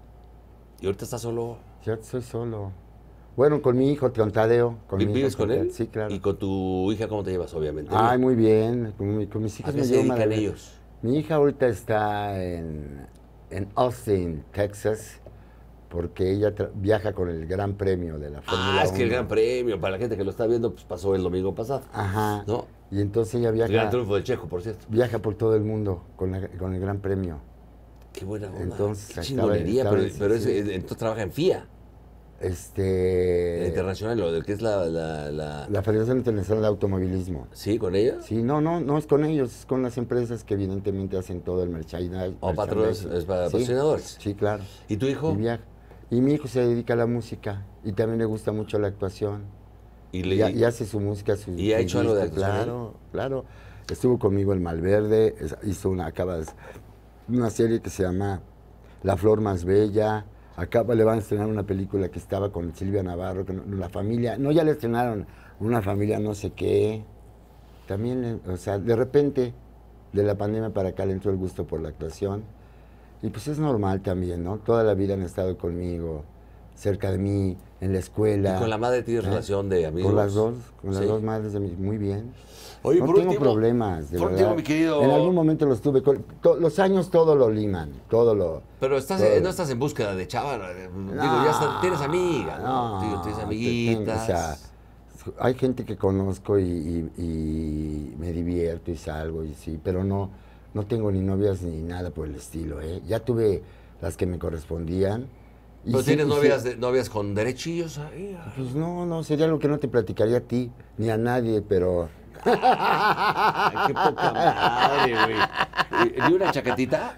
¿Y ahorita estás solo? Yo soy solo. Bueno, con mi hijo, con Tadeo. Con mi hijo, ¿Vives con él? Sí, claro. ¿Y con tu hija cómo te llevas, obviamente? Ay, muy bien. Con, mi- con mis ¿A hijos qué me se llevo dedican maravilloso. ellos? Mi hija ahorita está en, en Austin, Texas, porque ella tra- viaja con el Gran Premio de la Fórmula Ah, es que el uno. Gran Premio, para la gente que lo está viendo, pues pasó el domingo pasado. Ajá. ¿No? Y entonces ella viaja, Gran triunfo de Checo, por cierto. viaja por todo el mundo con, la- con el Gran Premio. Qué buena onda. Entonces, Qué estaba- chingonería, estaba- pero, pero sí. es- entonces trabaja en F I A, en Este, internacional, lo del que es la, la, la- la Federación Internacional de Automovilismo. ¿Sí, con ella? Sí, no, no, no es con ellos, es con las empresas que evidentemente hacen todo el merchandising. O patrones, es para patrocinadores. Sí, claro. ¿Y tu hijo? Y viaja. Y mi hijo se dedica a la música y también le gusta mucho la actuación. Y, Y, le, y hace su música, su ¿Y ha hecho algo de disco, actuación Claro, claro. Estuvo conmigo en Malverde, es- hizo una, acaba de- una serie que se llama La Flor Más Bella. Acaba, le van a estrenar una película que estaba con Silvia Navarro, que no- la familia, no, ya le estrenaron una familia no sé qué. También, eh, o sea, de repente, de la pandemia para acá le entró el gusto por la actuación. Y pues es normal también, ¿no? Toda la vida han estado conmigo, cerca de mí, en la escuela. ¿Y con la madre tienes ¿eh? relación de amigos? Con las dos, con las Sí. dos madres de mis, muy bien. Oye, no por tengo último- problemas, de por verdad. último, mi querido- En algún momento los tuve, con- to- los años todo lo liman, todo lo... Pero estás, todo. no estás en búsqueda de chava. eh, Digo, ya está- tienes amigas, ¿no? Digo, tienes te- amiguitas. o sea, hay gente que conozco y, y- y me divierto y salgo y sí, pero no, no tengo ni novias ni nada por el estilo, ¿eh? Ya tuve las que me correspondían. y ¿Pero sí- tienes y sí- novias, de- novias con derechillos ahí? Pues no, no, sería algo que no te platicaría a ti, ni a nadie, pero... Ay, qué poca madre, güey. ¿Y- ¿Ni una chaquetita?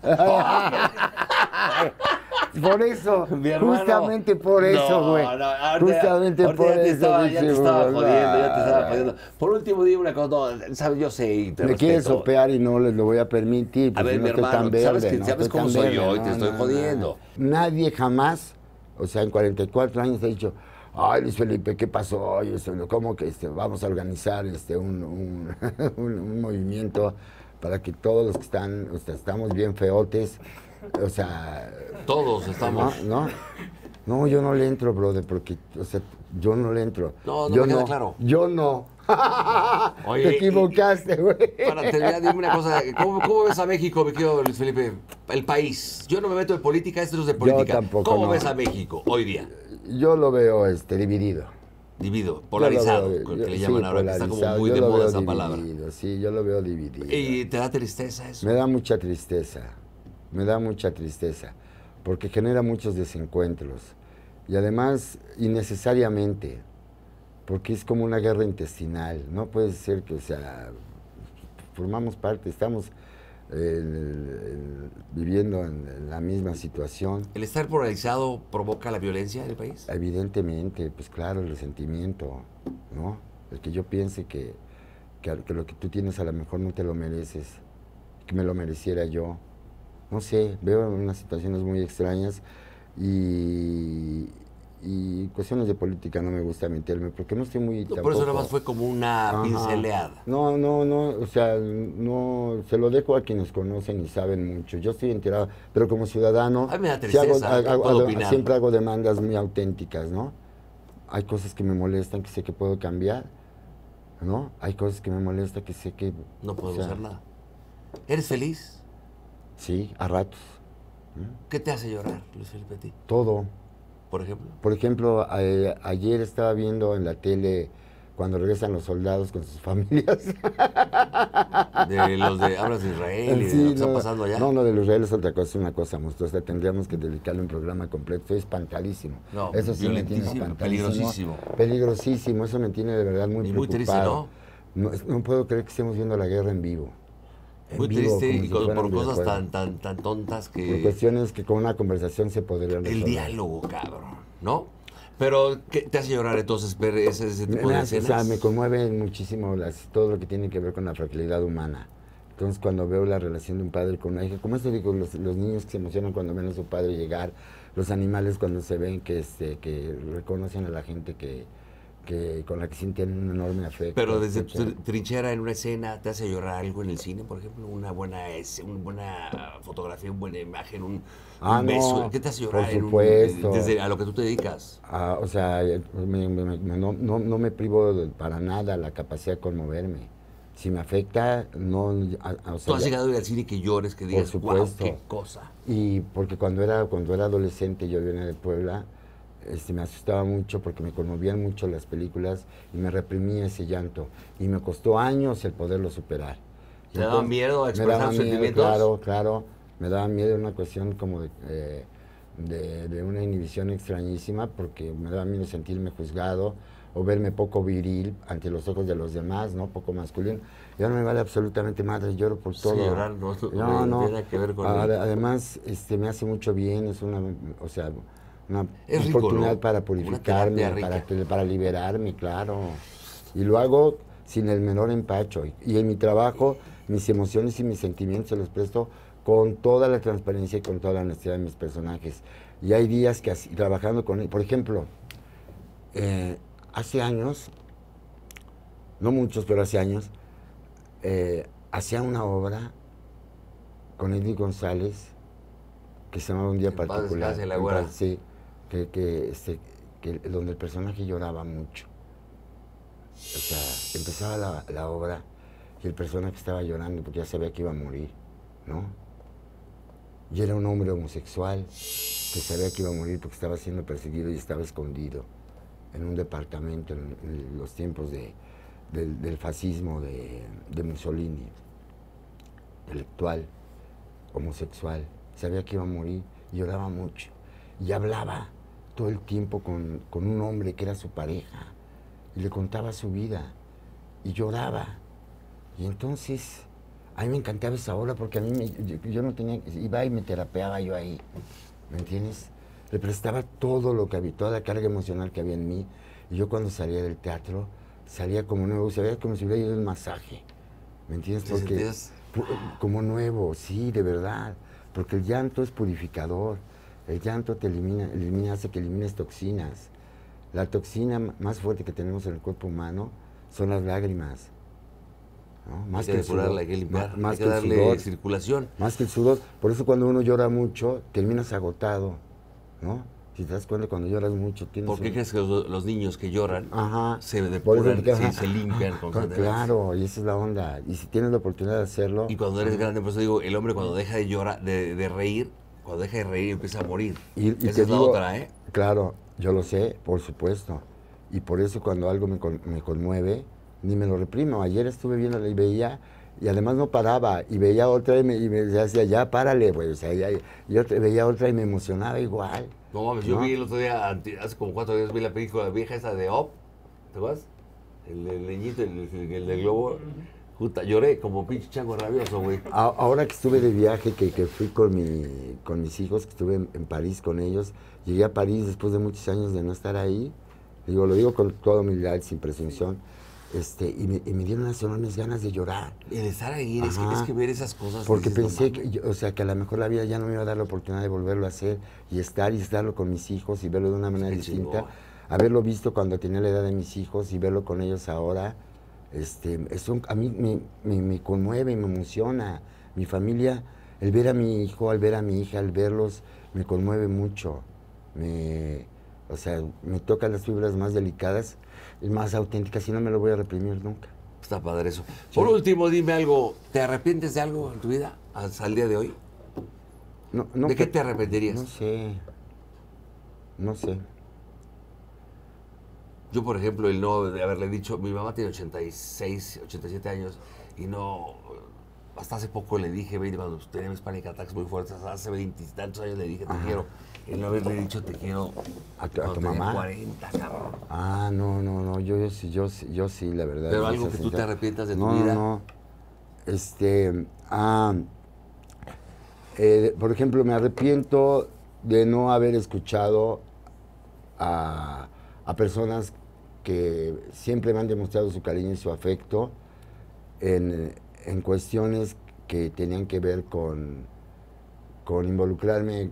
Por eso, Mi hermano. justamente por eso, No, güey. no, ahorita- justamente ahorita por ya te eso. estaba, ya te pinche estaba burro. jodiendo, ya te estaba jodiendo. Por último, dime una cosa, no, sabes, yo sé y te Me quieres respeto. sopear y no les lo voy a permitir. A Pues ver, si no mi estoy hermano, tan verde, sabes que- no sabes estoy cómo tan soy yo verde, y te no, estoy no, jodiendo. no. Nadie jamás, o sea, en cuarenta y cuatro años ha dicho, ay, Luis Felipe, ¿qué pasó hoy? Este, ¿Cómo que este, vamos a organizar este, un, un, un- un movimiento para que todos los que están, o sea, estamos bien feotes, o sea... Todos estamos. No, no, no, yo no le entro, brother, porque, o sea, yo no le entro. No, no yo me queda claro. Yo no. Oye, Te equivocaste, güey. Para terminar, dime una cosa. ¿Cómo, cómo ves a México, mi querido Luis Felipe? El país. Yo no me meto en política, esto no es de política. tampoco, ¿Cómo no. ves a México hoy día? Yo lo veo este, dividido. Dividido, Yo lo polarizado, veo- que yo- le sí, llaman ahora, que está como polarizado, muy yo de lo moda veo esa palabra. dividido, sí, yo lo veo dividido. ¿Y te da tristeza eso? Me da mucha tristeza, me da mucha tristeza, porque genera muchos desencuentros. Y además, innecesariamente, porque es como una guerra intestinal. No puede ser que, o sea, formamos parte, estamos eh, en el- en- viviendo en, en la misma situación. ¿El estar polarizado provoca la violencia en el país? Evidentemente, pues claro, el resentimiento, ¿no? El que yo piense que, que, que lo que tú tienes a lo mejor no te lo mereces, que me lo mereciera yo. No sé, veo unas situaciones muy extrañas y, y cuestiones de política no me gusta meterme porque no estoy muy... No, por eso tampoco- nada más fue como una Ajá. pinceleada. No, no, no, o sea, no, se lo dejo a quienes conocen y saben mucho. Yo estoy enterado, pero como ciudadano, A mí me da sí tristeza, hago- no hago- puedo hago- opinar. siempre hago demandas muy auténticas, ¿no? Hay cosas que me molestan que sé que puedo cambiar, ¿no? Hay cosas que me molestan que sé que... No o podemos sea, hacer nada. ¿Eres feliz? Sí, a ratos, ¿Qué te hace llorar, Luis Felipe, a ti? todo. Por ejemplo. Por ejemplo, eh, ayer estaba viendo en la tele cuando regresan los soldados con sus familias. De los de hablas de Israel y de Sí, lo que está no, pasando allá. No, lo de Israel es otra cosa, es una cosa monstruosa. Tendríamos que dedicarle un programa completo. Estoy espantadísimo. No, eso sí me tiene violentísimo, espantadísimo. peligrosísimo. Peligrosísimo, eso me tiene de verdad muy Y muy triste, preocupado. ¿no? No puedo creer que estemos viendo la guerra en vivo. En Muy vivo, triste como y si con- fuera por un cosas videojuego. tan, tan, tan tontas Por que... cuestiones que con una conversación se podrían El resolver. diálogo, cabrón, ¿no? Pero, ¿qué te hace llorar entonces ver ese, ese Me, tipo me de hace- o escenas? sea, me conmueve muchísimo las- todo lo que tiene que ver con la fragilidad humana. Entonces, cuando veo la relación de un padre con una hija, como esto digo, los, los niños que se emocionan cuando ven a su padre llegar, los animales cuando se ven que, este, que reconocen a la gente que, que con la que sienten un enorme afecto. Pero desde tu etcétera. tr- trinchera en una escena, ¿te hace llorar algo en el cine, por ejemplo? Una buena, es- una buena fotografía, una buena imagen, un, Ah, un no, beso. ¿Qué te hace llorar por en un- supuesto. desde a lo que tú te dedicas? Ah, o sea, me- me- me- no, no, no me privo de- para nada la capacidad de conmoverme. Si me afecta, no... a- a- o sea, ¿Tú has ya- llegado a ir al cine y que llores, que digas, wow, supuesto. qué cosa? Y porque cuando era, cuando era adolescente, yo venía de Puebla, este, me asustaba mucho porque me conmovían mucho las películas y me reprimía ese llanto. Y me costó años el poderlo superar. ¿Te daba miedo a Me expresar daba tus miedo, sentimientos? claro, claro. Me daba miedo una cuestión como de, eh, de, de una inhibición extrañísima porque me daba miedo sentirme juzgado o verme poco viril ante los ojos de los demás, ¿no? Poco masculino. Y ahora me vale absolutamente madre, lloro por todo. Sí, llorar no, no, no no. tiene nada que ver con Ade- el... Además, este, me hace mucho bien, es una, o sea, una Es rico, oportunidad ¿no? para Una purificarme, terapia para, rica. que- para liberarme, claro. Y lo hago sin el menor empacho. Y, y en mi trabajo, mis emociones y mis sentimientos se los presto con toda la transparencia y con toda la honestidad de mis personajes. Y hay días que así, trabajando con él, por ejemplo, eh, hace años, no muchos, pero hace años, eh, hacía una obra con Edith González que se llamaba Un Día En paz Particular. descanse la En güera. paz, sí, que, que, este, que donde el personaje lloraba mucho. O sea, empezaba la, la obra y el personaje estaba llorando porque ya sabía que iba a morir, ¿no? Y era un hombre homosexual que sabía que iba a morir porque estaba siendo perseguido y estaba escondido en un departamento en, en los tiempos de, del, del fascismo de, de Mussolini, intelectual, homosexual. Sabía que iba a morir y lloraba mucho. Y hablaba todo el tiempo con, con un hombre que era su pareja y le contaba su vida y lloraba. Y entonces, a mí me encantaba esa obra porque a mí me, yo, yo no tenía, iba y me terapeaba yo ahí, ¿me entiendes? Le prestaba todo lo que había, toda la carga emocional que había en mí. Y yo cuando salía del teatro, salía como nuevo, salía como si hubiera ido a un masaje, ¿me entiendes? ¿Te Porque, sentías? pu- como nuevo, sí, de verdad. Porque el llanto es purificador. El llanto te elimina, elimina, hace que elimines toxinas. La toxina m- más fuerte que tenemos en el cuerpo humano son las lágrimas, ¿no? Más Hay que que el sudor, depurarla, hay que limpiar, ma- más hay que que el darle sudor, circulación. más que el sudor. Por eso cuando uno llora mucho, terminas agotado, ¿no? Si te das cuenta, cuando lloras mucho, tienes ¿Por qué un- crees que los, los niños que lloran Ajá. se Por eso depuran, te- sí, ajá. se limpian Ah, constantemente? claro, y esa es la onda. Y si tienes la oportunidad de hacerlo... Y cuando eres ajá. grande, por eso digo, el hombre cuando deja de llorar, de, de reír, cuando deja de reír empieza a morir. Y, y Esa te es la digo, otra, ¿eh? Claro, yo lo sé, por supuesto. Y por eso cuando algo me, con- me conmueve, ni me lo reprimo. Ayer estuve viendo y veía, y además no paraba, y veía otra y me, y me decía, ya párale, güey. O sea, ya- y otra, veía otra y me emocionaba igual. No mames, yo ¿no? vi el otro día, ante- hace como cuatro días, vi la película vieja esa de Op, ¿te acuerdas? El, el leñito, el, el, el del globo. Puta, lloré como pinche chango rabioso, güey. A- Ahora que estuve de viaje, que, que fui con, mi, con mis hijos, que estuve en, en París con ellos, llegué a París después de muchos años de no estar ahí, digo, lo digo con toda humildad, sin presunción, este, y, me, y me dieron unas enormes ganas de llorar. El estar ahí, es que, Ajá. es que ver esas cosas. Porque dices, no pensé, mames. que, yo- o sea, que a lo mejor la vida ya no me iba a dar la oportunidad de volverlo a hacer y estar y estarlo con mis hijos y verlo de una manera Qué distinta. chingón. Haberlo visto cuando tenía la edad de mis hijos y verlo con ellos ahora, este, eso a mí me, me, me conmueve, me emociona. Mi familia, el ver a mi hijo, al ver a mi hija, al verlos, me conmueve mucho. Me, o sea, me tocan las fibras más delicadas y más auténticas y no me lo voy a reprimir nunca. Está padre eso. Por último, dime algo. ¿Te arrepientes de algo en tu vida hasta el día de hoy? No, no ¿De qué que- te arrepentirías? No sé. No sé. Yo, por ejemplo, el no de haberle dicho, mi mamá tiene ochenta y seis, ochenta y siete años y no, hasta hace poco le dije, veinte, cuando tenía mis panic attacks muy fuertes, hace veintitantos años le dije, te quiero. El no haberle dicho, te quiero, ¿A tu, a cuando tu tenía mamá? cuarenta, cabrón. Ah, no, no, no. Yo, yo sí, yo, sí- yo sí, la verdad. Pero en algo esa que tú te sinceridad. arrepientas de tu no, vida. No, no. Este. Ah. eh, por ejemplo, me arrepiento de no haber escuchado a, a personas que siempre me han demostrado su cariño y su afecto en, en cuestiones que tenían que ver con, con involucrarme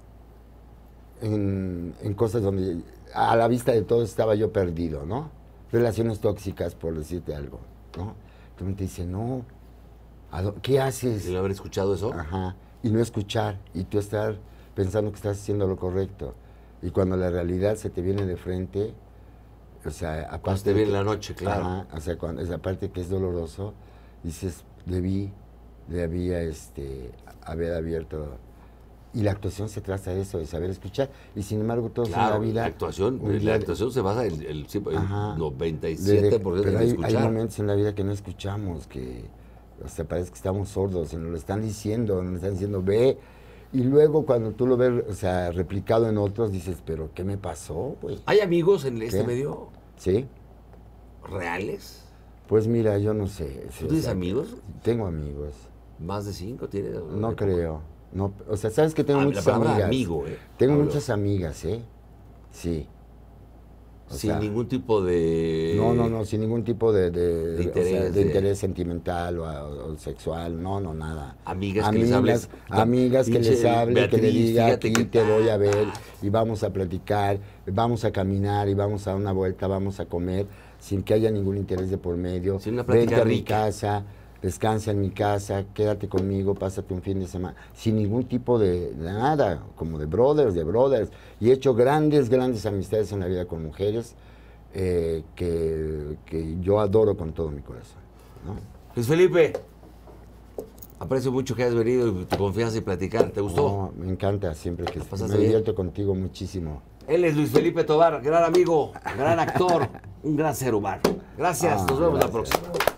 en, en cosas donde a la vista de todos estaba yo perdido, ¿no? Relaciones tóxicas, por decirte algo, ¿no? Entonces te dice, no, ¿a dó- ¿qué haces? ¿Y no haber escuchado eso? Ajá, y no escuchar, y tú estar pensando que estás haciendo lo correcto. Y cuando la realidad se te viene de frente, o sea, aparte... Cuando te de viene que- la noche, claro. Ajá, o sea, cuando, esa parte que es doloroso, dices, debí, debía este, haber abierto Y la actuación se trata de eso, de saber escuchar. Y sin embargo, todos Claro, en la vida... la actuación, un la día- actuación se basa en el, el Ajá. noventa y de- siete por ciento pero de hay, escuchar. hay momentos en la vida que no escuchamos, que o sea, parece que estamos sordos, y nos lo están diciendo, nos están diciendo, ve. Y luego cuando tú lo ves, o sea, replicado en otros, dices, pero ¿qué me pasó, güey? ¿Hay amigos en este ¿Qué? medio ¿Sí? reales? Pues mira, yo no sé. ¿Tú o tienes sea, amigos? Tengo amigos. ¿Más de cinco tienes? No creo. No, o sea, sabes que tengo Ah, la muchas palabra amigas. amigo, ¿eh? Tengo Hablo. muchas amigas, ¿eh? Sí. O Sin sea, ningún tipo de... No, no, no, sin ningún tipo de, de, De o sea, interés, de de- interés sentimental o, o sexual, no, no, nada. Amigas que les hables. Amigas que Pinche les hable, que le Beatriz, diga, fíjate aquí que- te voy a ver y vamos a platicar, vamos a caminar y vamos a dar una vuelta, vamos a comer, sin que haya ningún interés de por medio. Sí, una plática Vente a mi rica. casa, descansa en mi casa, quédate conmigo, pásate un fin de semana, sin ningún tipo de, de nada, como de brothers, de brothers. Y he hecho grandes, grandes amistades en la vida con mujeres eh, que, que yo adoro con todo mi corazón, ¿no? Luis Felipe, aprecio mucho que hayas venido y tu confianza y platicar. ¿Te gustó? No, me encanta siempre que pasaste me bien? divierto contigo muchísimo. Él es Luis Felipe Tobar, gran amigo, gran actor, un gran ser humano. Gracias, Ah, nos vemos la gracias. próxima.